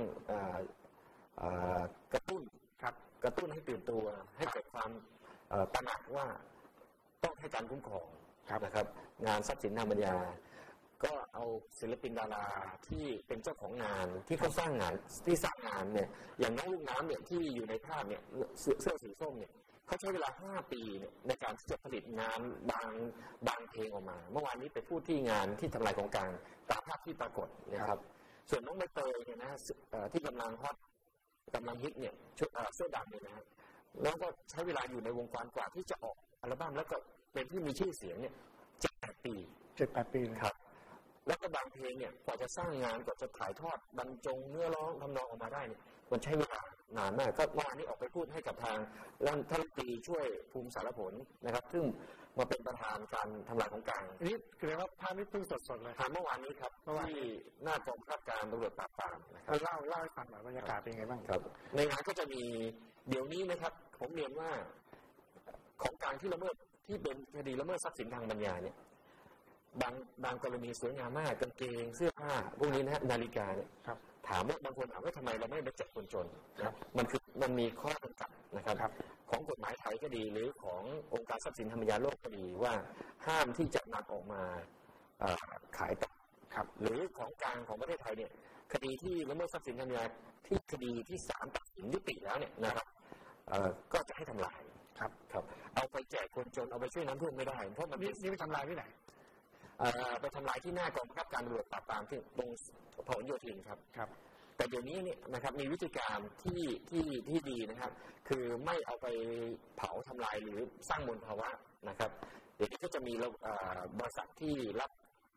กระตุ้นกระตุ้นให้ตื่นตัวให้เกิดความตระหนักว่าต้องให้การคุ้มครองนะครับงานทรัพย์สินทางปัญญาก็เอาศิลปินดาราที่เป็นเจ้าของงานที่เขาสร้างงานที่สร้างงานเนี่ยอย่างน้องลูกน้ำเนี่ยที่อยู่ในภาพเนี่ยเสื้อสีส้มเนี่ยเขาใช้เวลาห้าปีเนี่ยในการที่จะผลิตงานบางบางเพลงออกมาเมื่อวานนี้ไปพูดที่งานที่ทำลายของกลางตามภาพที่ปรากฏนะครับส่วนน้องใบเตยเนี่ยนะที่กำลังฮอตกำลังฮิตเนี่ยชุดเสื้อดำเนี่ยนะแล้วก็ใช้เวลาอยู่ในวงการกว่าที่จะออกอัลบั้มแล้วก็เป็นที่มีชื่อเสียงเนี่ยเจ็ดแปดปีเจ็ดแปดปีครับแล้วก็บางเพลงเนี่ยกว่าจะสร้างงานกว่าจะถ่ายทอดบรรจงเนื้อร้องทำนองออกมาได้เนี่ยมันใช้เวลานานมากก็เมื่อวานนี้ออกไปพูดให้กับทางท่านรัฐมนตรีช่วยภูมิสารผลนะครับซึ่งมาเป็นประธานการทำลายของกลางนี่คือว่าภาพนี้เพิ่งสดๆเลยทำเมื่อวานนี้ครับที่หน้ากองบังคับการตำรวจปราบปรามนะครับเล่าเล่าให้ฟังหน่อยบรรยากาศเป็นไงบ้างครับในงานก็จะมีเดี๋ยวนี้นะครับผมเรียนว่าของกลางที่ละเมิดที่เป็นคดีละเมิดทรัพย์สินทางปัญญาเนี่ยบางบางกรณีสวยงามมากกางเกงเสื้อผ้าพวกนี้นะฮะนาฬิกาเนี่ยถามว่าบางคนถามว่าทำไมเราไม่ไปจับคนจนมันคือมันมีข้อจำกัดนะครับของกฎหมายไทยก็ดีหรือขององค์การทรัพย์สินทางปัญญาโลกก็ดีว่าห้ามที่จะนำออกมาขายต่อหรือของกลางของประเทศไทยเนี่ยคดีที่ละเมิดทรัพย์สินทางปัญญาที่คดีที่ศาลตัดสินยุติแล้วเนี่ยนะครับก็จะให้ทำลายครับครับเอาไปแจกคนจนเอาไปช่วยน้ำท่วมไม่ได้เพราะมันนี่ไปทำลายที่ไหนไปทำลายที่หน้ากองบังคับการตำรวจปราบปรามที่ตรงพหลโยธินครับครับแต่เดี๋ยวนี้เนี่ยนะครับมีวิธีการที่ที่ที่ดีนะครับคือไม่เอาไปเผาทำลายหรือสร้างมลภาวะนะครับเดี๋ยวนี้ก็จะมีบริษัทที่รับ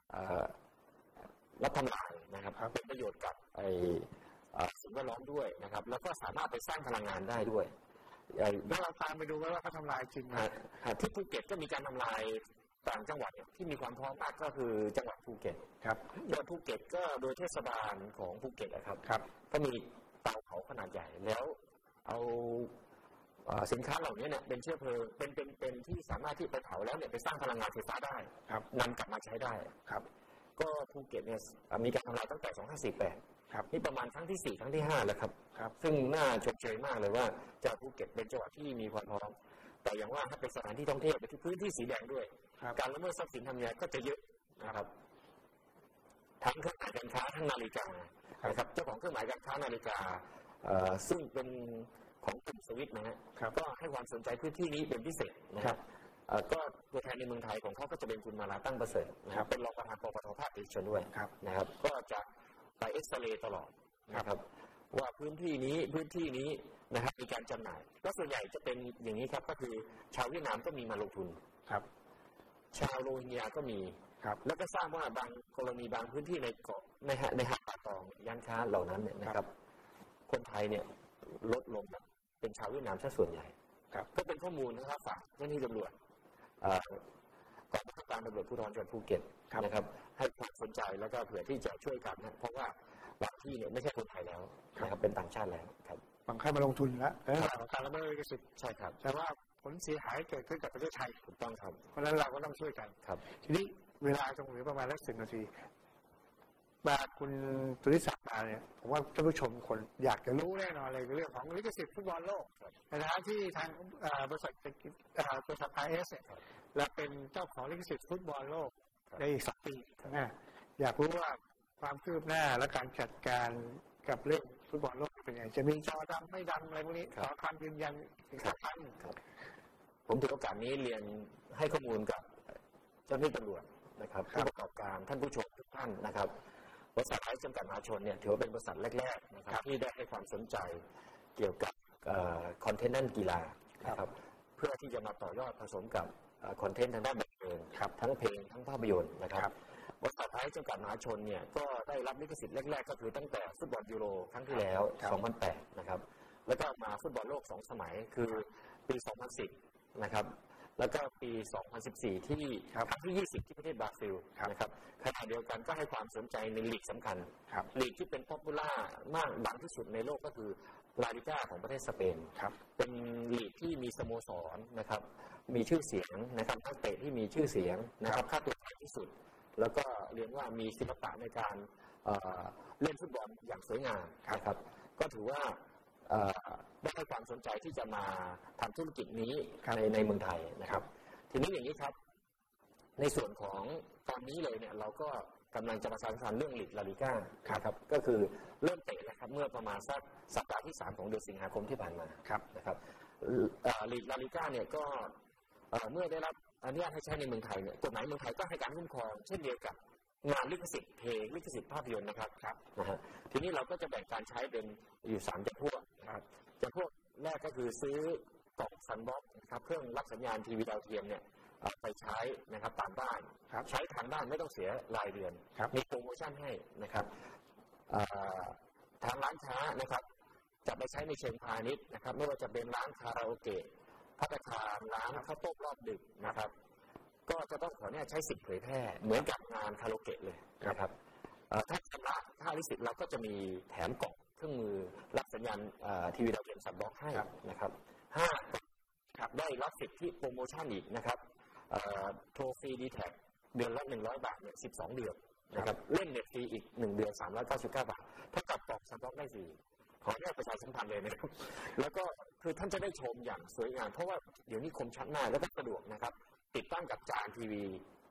รับทำลายนะครับเป็นประโยชน์กับไอ้สิ่งแวดล้อมด้วยนะครับแล้วก็สามารถไปสร้างพลังงานได้ด้วยแล้วเราตามไปดูว่าเขาทำลายจริงไหมที่ภูเก็ตก็มีการทำลายต่างจังหวัดที่มีความพร้อมมากก็คือจังหวัดภูเก็ตครับจังหวัดภูเก็ตก็โดยเทศบาลของภูเก็ตนะครับครับก็มีเตาเผาขนาดใหญ่แล้วเอาสินค้าเหล่านี้เนี่ยเป็นเชื้อเพลิงเป็นเป็นเป็นที่สามารถที่ไปเผาแล้วเนี่ยไปสร้างพลังงานไฟฟ้าได้นำกลับมาใช้ได้ครับก็ภูเก็ตเนี่ยมีการทำลายตั้งแต่สองพันห้าร้อยสี่สิบแปดครับนี่ประมาณครั้งที่สี่ครั้งที่ห้าแล้วครับครับซึ่งน่าชมเชยมากเลยว่าจังหวัดภูเก็ตเป็นจังหวัดที่มีความพร้อมแต่อย่างว่าถ้าเป็นสถานที่ท่องเที่ยวเป็นพื้นที่สีแดงด้วยการละเมิดทรัพย์สินทางปัญญาก็จะเยอะนะครับทั้งเครื่องหมายการค้าทั้งนาฬิกานะครับเจ้าของเครื่องหมายการค้านาฬิกาซึ่งเป็นของกลุ่มสวิตนะฮะก็ให้ความสนใจพื้นที่นี้เป็นพิเศษนะครับก็ตัวแทนในเมืองไทยของเขาก็จะเป็นคุณมาลาตั้งประเสริฐนะครับเป็นรองประธานปปทภาคเอกชนด้วยนะครับก็จะไปเอ็กซเรย์ตลอดนะครับว่าพื้นที่นี้พื้นที่นี้นะครับมีการจำหน่ายแล้วส่วนใหญ่จะเป็นอย่างนี้ครับก็คือชาวเวียดนามก็มีมาลงทุนครับชาวโรฮิงญาก็มีครับแล้วก็ทราบว่าบางกรณีบางพื้นที่ในเกาะในในหาดป่าตองย่านค้าเหล่านั้นเนี่ยนะครับคนไทยเนี่ยลดลงเป็นชาวเวียดนามซะส่วนใหญ่ครับก็เป็นข้อมูลนะครับฝากเจ้าหน้าที่ตำรวจกองบังคับการตำรวจภูธรจังหวัดภูเก็ตนะครับให้ความสนใจแล้วก็เผื่อที่จะช่วยกันนะเพราะว่าบางที่เนี่ยไม่ใช่คนไทยแล้วนะครับเป็นต่างชาติแล้วครับบางค่ายมาลงทุนแล้วการละเมิดลิขสิทธิ์ใช่ครับแต่ว่าผลเสียหายเกิดขึ้นกับประเทศไทยถูกต้องครับเพราะฉะนั้นเราก็ต้องช่วยกันครับทีนี้เวลาตรงเหลือประมาณสักสิบนาทีมาคุณตุลิศักดิ์มาเนี่ยผมว่าท่านผู้ชมคนอยากจะรู้แน่นอนเลยเรื่องของลิขสิทธิ์ฟุตบอลโลกนะฮะที่ทางบริษัทบริษัท ไอ เอส และเป็นเจ้าของลิขสิทธิ์ฟุตบอลโลกในอีกสองปีนะอยากรู้ว่าความคืบหน้าและการจัดการกับเรื่องฟุตบอลโลกเป็นยังไงจะมีจอดำไม่ดำอะไรพวกนี้ขอความยืนยันอีกสักครั้งผมถือโอกาสนี้เรียนให้ข้อมูลกับเจ้าหน้าที่ตำรวจนะครับผู้ประกอบการท่านผู้ชมทุกท่านนะครับบริษัทไอซ์จำกัดมหาชนเนี่ยถือว่าเป็นบริษัทแรกๆนะครับที่ได้ให้ความสนใจเกี่ยวกับคอนเทนต์ด้านกีฬานะครับเพื่อที่จะมาต่อยอดผสมกับคอนเทนต์ทางด้านบันเทิงทั้งเพลงทั้งภาพยนตร์นะครับบริษัทไอซ์จำกัดมหาชนเนี่ยก็ได้รับลิขสิทธิ์แรกๆก็คือตั้งแต่ฟุตบอลยูโรครั้งที่แล้วสองพันแปดนะครับแล้วก็มาฟุตบอลโลกสองสมัยคือปีสองพันสิบนะครับแล้วก็ปีสองพันสิบสี่ที่ครั้งที่ยี่สิบที่ประเทศบราซิลนะครับขณะเดียวกันก็ให้ความสนใจในลีกสำคัญลีกที่เป็นป๊อปปูล่ามากดังที่สุดในโลกก็คือลาลิก้าของประเทศสเปนเป็นลีกที่มีสโมสรนะครับมีชื่อเสียงนะครับนักเตะที่มีชื่อเสียงนะครับค่าตัวแพงที่สุดแล้วก็เรียนว่ามีศิลปะในการเล่นฟุตบอลอย่างสวยงามนะครับก็ถือว่าได้ให้ความสนใจที่จะมาทำธุรกิจนี้ในในเมืองไทยนะครับทีนี้อย่างนี้ครับในส่วนของตอนนี้เลยเนี่ยเราก็กำลังจะประสานงานเรื่องลีกลาลิก้าครับก็คือเริ่มเตะนะครับเมื่อประมาณสักสัปดาห์ที่สามของเดือนสิงหาคมที่ผ่านมานะครับลีกลาลิก้าเนี่ยก็เมื่อได้รับอนุญาตให้ใช้ในเมืองไทยเนี่ยกฎหมายเมืองไทยก็ให้การคุ้มครองเช่นเดียวกับงานลิขสิทธิ์เพลงลิขสิทธิ์ภาพยนตร์นะครับครับนะฮะทีนี้เราก็จะแบ่งการใช้เป็นอยู่สามจำพวกนะครับจำพวกแรกก็คือซื้อกล่องซันบ็อกซ์นะครับเครื่องรับสัญญาณทีวีดาวเทียมเนี่ยไปใช้นะครับตามบ้านใช้ทางบ้านไม่ต้องเสียรายเดือนมีโปรโมชั่นให้นะครับทางร้านค้านะครับจะไปใช้ในเชิงพาณิชย์นะครับไม่ว่าจะเป็นร้านคาราโอเกะภัตตาคารร้านข้าวต้มรอบดึกนะครับก็จะต้องขอเนี่ยใช้สิทธิ์เผยแพร่เหมือนกับงานคาราโอเกะเลยนะครับถ้าชำระค่าลิขสิทธิ์เราก็จะมีแถมกล่องเครื่องมือรับสัญญาณทีวีดาวเทียมซันบ็อกซ์ให้นะครับห้าได้รับสิทธิโปรโมชั่นอีกนะครับโทรฟรีดีแท็กเดือนละหนึ่งร้อยบาทเนี่ยสิบสองเดือนนะครับเล่นเน็ตฟรีอีกหนึ่งเดือนสามร้อยเก้าสิบเก้าบาทเท่ากับกล่องซันบ็อกซ์ได้ฟรีขออนุญาตประชาสัมพันธ์เลยนะครับแล้วก็คือท่านจะได้ชมอย่างสวยงามเพราะว่าเดี๋ยวนี้คมชัดมากแล้วก็สะดวกนะครับติดตั้งกับจานทีวี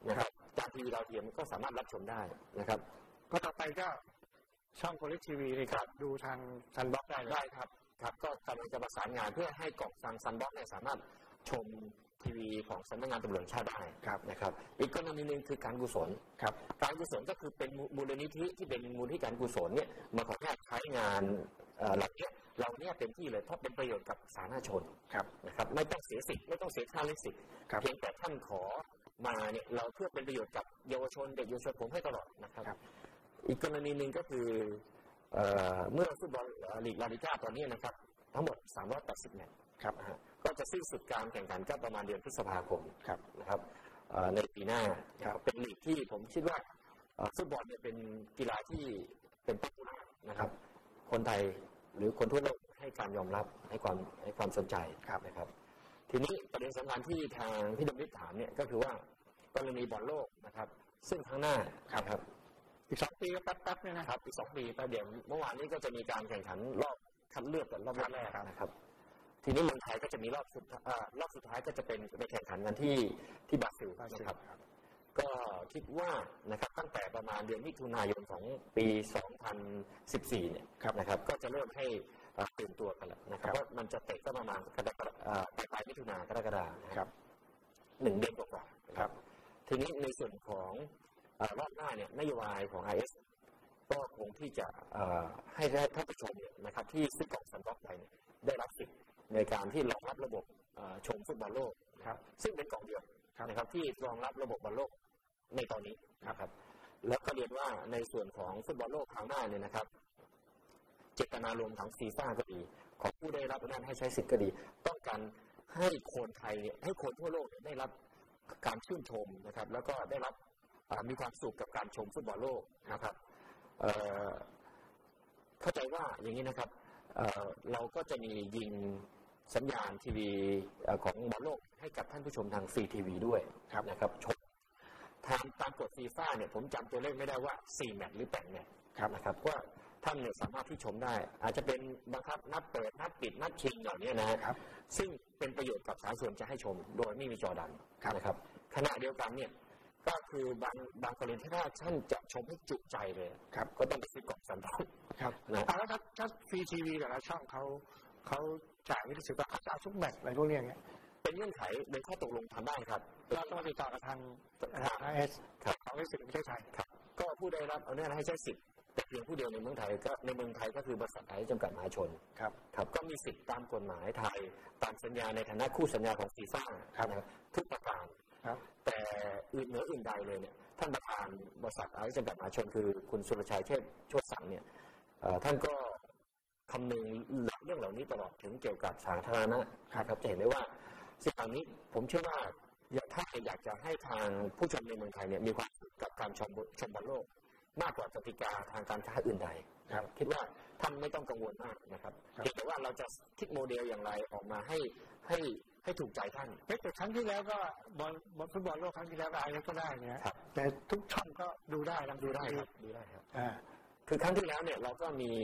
นะครับจานทีวีดาวเทียมก็สามารถรับชมได้นะครับก็ต่อไปก็ช่องโพลิสทีวีนี่ครับดูทางซันบ็อกได้ได้ครับครับก็กำลังจะประสานงานเพื่อให้กล่องทางซันบ็อกเนี่ยสามารถชมทีวีของสำนักงานตำรวจแห่งชาติได้นะครับอีกกรณีหนึ่งคือการกุศลครับการกุศลก็คือเป็นมูลนิธิที่เป็นมูลนิธิการกุศลเนี่ยมาขอใช้งานเหล่านี้เราเนี่ยเต็มที่เลยเพราะเป็นประโยชน์กับสาธารณชนนะครับไม่ต้องเสียสิทธิ์ไม่ต้องเสียค่าลิขสิทธิ์เพียงแต่ท่านขอมาเนี่ยเราเพื่อเป็นประโยชน์กับเยาวชนเด็กเยาวชนผมให้ตลอดนะครับอีกกรณีหนึ่งก็คือเมื่อฟุตบอลลีกลาลิก้าตอนนี้นะครับทั้งหมดสามร้อยแปดสิบแมตช์ครับก็จะสิ้นสุดการแข่งขันก็ประมาณเดือนพฤษภาคมนะครับในปีหน้าเป็นลีกที่ผมคิดว่าฟุตบอลเนี่ยเป็นกีฬาที่เป็นป๊อปปูล่านะครับคนไทยหรือคนทั่วโลกให้การยอมรับให้ความให้ความสนใจนะครับทีนี้ประเด็นสำคัญที่ทางพี่ดมฤทธิ์ถามเนี่ยก็คือว่ากรณีบอลโลกนะครับซึ่งข้างหน้าครับอีกสองปีก็แป๊บๆเนี่ยนะครับอีกสองปีแต่เดี๋ยวเมื่อวานนี้ก็จะมีการแข่งขันรอบคัดเลือกกันรอบแรกนะครับทีนี้เมืองไทยก็จะมีรอบสุดรอบสุดท้ายก็จะเป็นไปแข่งขันกันที่ที่บราซิลนะครับก็คิดว่านะครับตั้งแต่ประมาณเดือนมิถุนายนของปีสองพันสิบสี่เนี่ยนะครับก็จะเริ่มให้ตื่นตัวกันแล้วนะครับว่ามันจะเตะก็ประมาณกรกฎาคมปลายมิถุนากรกฎาคมนะครับหนึ่งเดือนกว่าๆครับทีนี้ในส่วนของรอบหน้าเนี่ยนโยบายของ ไอ เอส ก็คงที่จะให้ท่านผู้ชมเนี่ยนะครับที่ซื้อกล่องซันบ็อกไปได้รับสิทธิ์ในการที่รองรับระบบชมฟุตบอลโลกครับซึ่งเป็นกล่องเดียวนะครับที่รองรับระบบบอลโลกในตอนนี้นะครับแล้วก็เรียนว่าในส่วนของฟุตบอลโลกคราวหน้าเนี่ยนะครับเจตนารมณ์ของฟีฟ่าก็ดีของผู้ได้รับอนุญาตให้ใช้สิทธิ์ก็ดีต้องการให้คนไทยเนี่ยให้คนทั่วโลกได้รับการชื่นชมนะครับแล้วก็ได้รับมีความสุขกับการชมฟุตบอลโลกนะครับเข้าใจว่าอย่างนี้นะครับ เ, เราก็จะมียิงสัญญาณทีวีของบอลโลกให้กับท่านผู้ชมทางฟรีทีวีด้วยนะครับชมทางตามกฎฟีฟ่าเนี่ยผมจำตัวเลขไม่ได้ว่าสี่แมตช์หรือแปดแมตช์นะครับว่าท่านเนี่ยสามารถที่ชมได้อาจจะเป็นบังคับนัดเปิดนัดปิดนัดชิงเหล่านี้นะครับซึ่งเป็นประโยชน์กับสาธารณชนจะให้ชมโดยไม่มีจอดำนะครับขณะเดียวกันเนี่ยก็คือบางบางกรณีถ้าท่านจะชมให้จุใจเลยครับก็ต้องไปซื้อกล่องซันบ็อกครับนะแล้วถ้าถ้าฟรีทีวีแต่ละช่องเขาเขาจ่ายไม่ได้สิบว่าเขาจะเอาทุกแมตช์อะไรพวกนี้เงี้ยเป็นเงื่อนไขในข้อตกลงทำได้ครับเราต้องติดต่อกับทางไอเอสครับเขาให้สิทธิ์ในประเทศไทยครับก็ผู้ได้รับอนุญาตให้ใช้สิทธิ์แต่เพียงผู้เดียวในเมืองไทยก็ในเมืองไทยก็คือบริษัทไทยจำกัดมหาชนครับครับก็มีสิทธิ์ตามกฎหมายไทยตามสัญญาในฐานะคู่สัญญาของฟีฟ่านะครับทุกประการแต่อื่นเหนืออื่นใดเลยเนี่ยท่านประธานบริษัทไทยจำกัดมหาชนคือคุณสุรชัยเชษฐ์โชติสังเนี่ยท่านก็คำนึงเรื่องเหล่านี้ตลอดถึงเกี่ยวกับสาธารณะครับจะเห็นได้ว่าสิ่งเหล่านี้ผมเชื่อว่าถ้าอยากจะให้ทางผู้ชมในเมืองไทยเนี่ยมีความสุขกับการชมชมบอลโลกมากกว่ากติกาทางการค้าอื่นใดคิดว่าท่านไม่ต้องกังวลมากนะครับเพียงแต่ว่าเราจะคิดโมเดลอย่างไรออกมาให้ให้ให้ถูกใจท่านแต่ครั้งที่แล้วก็บอลบอลฟุตบอลโลกครั้งที่แล้วอะไรก็ได้เนี่ยแต่ทุกช่องก็ดูได้ดูได้ครับดูได้ครับคือครั้งที่แล้วเนี่ยเราก็มี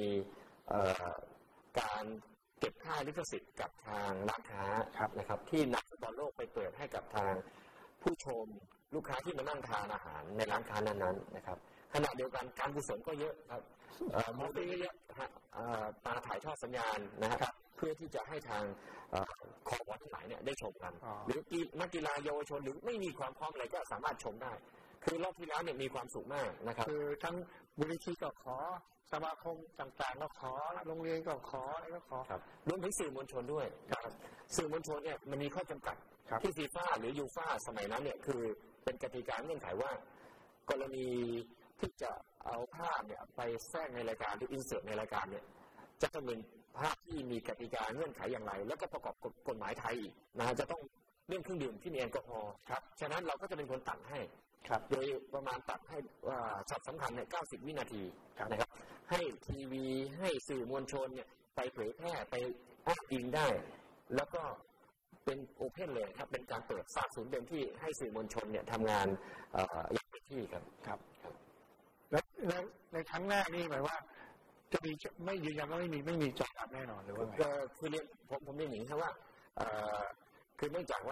การเก็บค่าลิขสิทธิ์กับทางร้านค้านะครับที่นำฟุตบอลโลกไปเปิดให้กับทางผู้ชมลูกค้าที่มานั่งทานอาหารในร้านค้านั้นๆนะครับขณะเดียวกันการกุศลก็เยอะครับมูลนิธิเยอะมาถ่ายทอดสัญญาณนะครับเพื่อที่จะให้ทางคอวัดทั้งหลายเนี่ยได้ชมกันหรือนักกีฬาเยาวชนหรือไม่มีความพร้อมอะไรก็สามารถชมได้คือรอบที่แล้วเนี่ยมีความสุขมากนะครับคือทั้งมูลนิธิก็ขอสมาคมต่างๆก็ขอโรงเรียนก็ขออะไรก็ขอครับรวมถึงสื่อมวลชนด้วยครับสื่อมวลชนเนี่ยมันมีข้อจำกัดที่ฟีฟ่าหรือยูฟ่าสมัยนั้นเนี่ยคือเป็นกติกาเงื่อนไขว่ากรณีที่จะเอาภาพเนี่ยไปแทรกในรายการหรืออินเสิร์ตในรายการเนี่ยจะต้องเป็นภาพที่มีกติกาเงื่อนไขอย่างไรแล้วก็ประกอบกฎหมายไทยนะจะต้องเรื่องเครื่องดื่มที่มีแอลกอฮอล์ครับฉะนั้นเราก็จะเป็นคนตัดให้โดยประมาณตัดให้ช็อตสำคัญเนี่ยเก้าสิบวินาทีนะครับให้ทีวีให้สื่อมวลชนเนี่ยไปเผยแพร่ไปอ้างอิงได้แล้วก็เป็นโอเพนเลยครับเป็นการเปิดฝากศูนย์เต็มที่ให้สื่อมวลชนเนี่ยทำงานอย่างเต็มที่ครับครับแล้วในครั้งแรกนี่หมายว่าจะมีไม่ยืนยันว่าไม่มีไม่มีจอดำแน่นอนหรือว่าไงคือเรียนผมผมเรียนอย่างนี้ครับว่าคือเนื่องจากว่า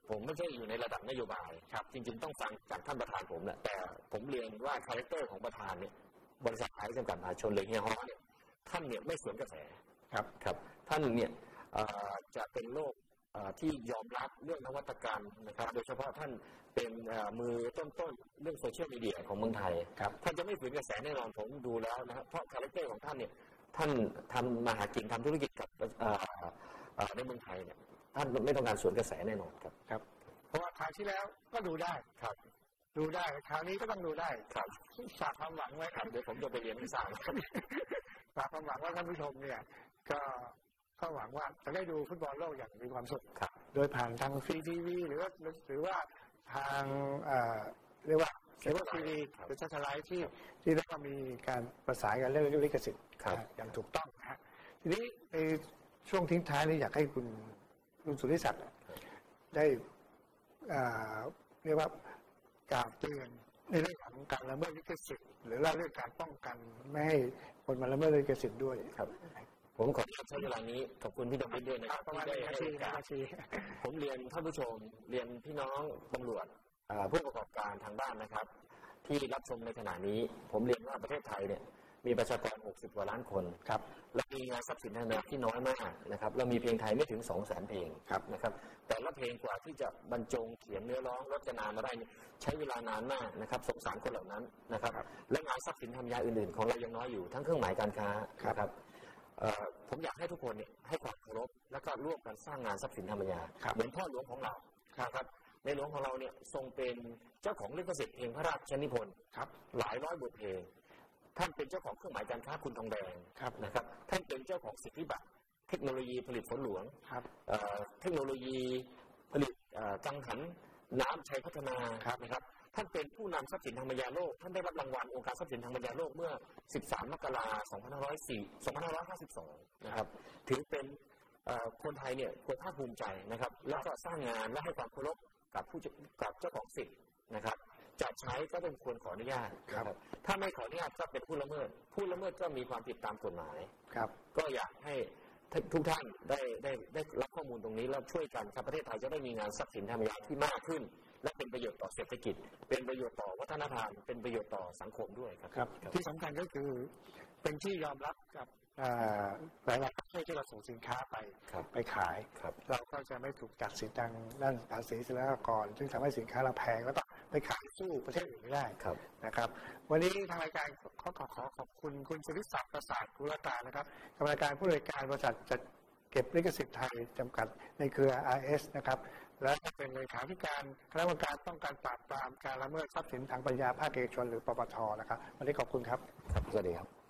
ผมไม่ใช่อยู่ในระดับนโยบายครับจริงๆต้องฟังจากท่านประธานผมแหละแต่ผมเรียนว่าคาแรคเตอร์ของประธานเนี่ยบริษัทไทยจำกัดมหาชนเลยเฮียฮอเนี่ยท่านเนี่ยไม่สวนกระแสครับครับท่านเนี่ยจะเป็นโลกที่ยอมรับเรื่องนวัตกรรมนะครับโดยเฉพาะท่านเป็นมือต้นๆเรื่องโซเชียลมีเดียของเมืองไทยครับท่านจะไม่ฝืนกระแสแน่นอนผมดูแล้วนะครับเพราะคาแรคเตอร์ของท่านเนี่ยท่านทำมาหากินทำธุรกิจกับในเมืองไทยเนี่ยท่านไม่ต้องการสวนกระแสแน่นอนครับครับเพราะว่าคราวที่แล้วก็ดูได้ครับดูได้คราวนี้ก็ต้องดูได้ครับฝากความหวังไว้ครับเดี๋ยวผมจะไปเรียนวิชาฝากความหวังว่าท่านผู้ชมเนี่ยก็ก็หวังว่าจะได้ดูฟุตบอลโลกอย่างมีความสุขโดยผ่านทางฟรีทีวีหรือว่าหรือว่าทางเรียกว่าเคเบิลทีวีหรือซัตเทอร์ไลท์ที่ที่ได้ก็มีการประสานกันเรื่องลิขสิทธิ์อย่างถูกต้องนะฮะทีนี้ในช่วงทิ้งท้ายนี้อยากให้คุณคุณสุริศักดิ์ได้เรียกว่ากล่าวเตือนในเรื่องของการละเมิดลิขสิทธิ์หรือเรื่องการป้องกันไม่ให้คนมาละเมิดลิขสิทธิ์ด้วยครับผมขอใช้เวลานี้ขอบคุณพี่ดำริด้วยนะครับที่ได้ให้โอกาสผมเรียนท่านผู้ชมเรียนพี่น้องตำรวจผู้ประกอบการทางบ้านนะครับที่รับชมในขณะนี้ผมเรียนว่าประเทศไทยเนี่ยมีประชากรหกสิบกว่าล้านคนครับและมีงานทรัพย์สินทางปัญญาที่น้อยมากนะครับเรามีเพลงไทยไม่ถึง สองแสน เพลงนะครับแต่ละเพลงกว่าที่จะบรรจงเขียนเนื้อร้องรจนามาได้ใช้เวลานานมากนะครับสงสารคนเหล่านั้นนะครับและงานทรัพย์สินทางปัญญาอื่นๆของเรายังน้อยอยู่ทั้งเครื่องหมายการค้านะครับผมอยากให้ทุกคนเนี่ยให้ความเคารพและก็ร่วมกันสร้างงานทรัพย์สินทางปัญญาเหมือนพ่อหลวงของเราครับในหลวงของเราเนี่ยทรงเป็นเจ้าของลิขสิทธิ์เพลงพระราชนิพนธ์ครับหลายร้อยบทเพลงท่านเป็นเจ้าของเครื่องหมายการค้าคุณทองแดงนะครับท่านเป็นเจ้าของสิทธิบัตรเทคโนโลยีผลิตฝนหลวงเทคโนโลยีผลิตกังหันน้ำชัยพัฒนานะครับท่านเป็นผู้นำทรัพย์สินทางปัญญาโลกท่านได้รับรางวัลองค์การทรัพย์สินทางปัญญาโลกเมื่อสิบสามมกราคมสองพันห้าร้อยห้าสิบสองนะครับถือเป็นคนไทยเนี่ยควรภาคภูมิใจนะครับแล้วก็สร้างงานและให้ความเคารพกับผู้กับเจ้าของสิทธิ์นะครับจะใช้ก็ต้องควรขออนุญาตครับถ้าไม่ขออนุญาตก็เป็นผู้ละเมิดผู้ละเมิดก็มีความผิดตามกฎหมายครับก็อยากให้ทุกท่านได้ได้ได้รับข้อมูลตรงนี้แล้วช่วยกันครับประเทศไทยจะได้มีงานทรัพย์สินทางปัญญาที่มากขึ้นและเป็นประโยชน์ต่อเศรษฐกิจเป็นประโยชน์ต่อวัฒนธรรมเป็นประโยชน์ต่อสังคมด้วยครับครับที่สำคัญก็คือเป็นที่ยอมรับกับหลายๆประเทศที่เราส่งสินค้าไปไปขายเราก็จะไม่ถูกตัดสินทางด้านภาษีศุลกากรซึ่งทำให้สินค้าเราแพงแล้วก็ไปขายสู้ประเทศอื่นไม่ได้นะครับวันนี้ทางรายการขอขอขอขอบคุณคุณสุริศักดิ์ประสาทกุลตานะครับกรรมการผู้บริการบริษัทจัดเก็บลิขสิทธิ์ไทยจำกัดในเครือ อาร์ เอส นะครับและเป็นเลขาธิการคณะกรรมการป้องกันปราบปรามการละเมิดทรัพย์สินทางปัญญาภาคเอกชนหรือปปท.นะครับวันนี้ขอบคุณครับครับสวัสดีครับ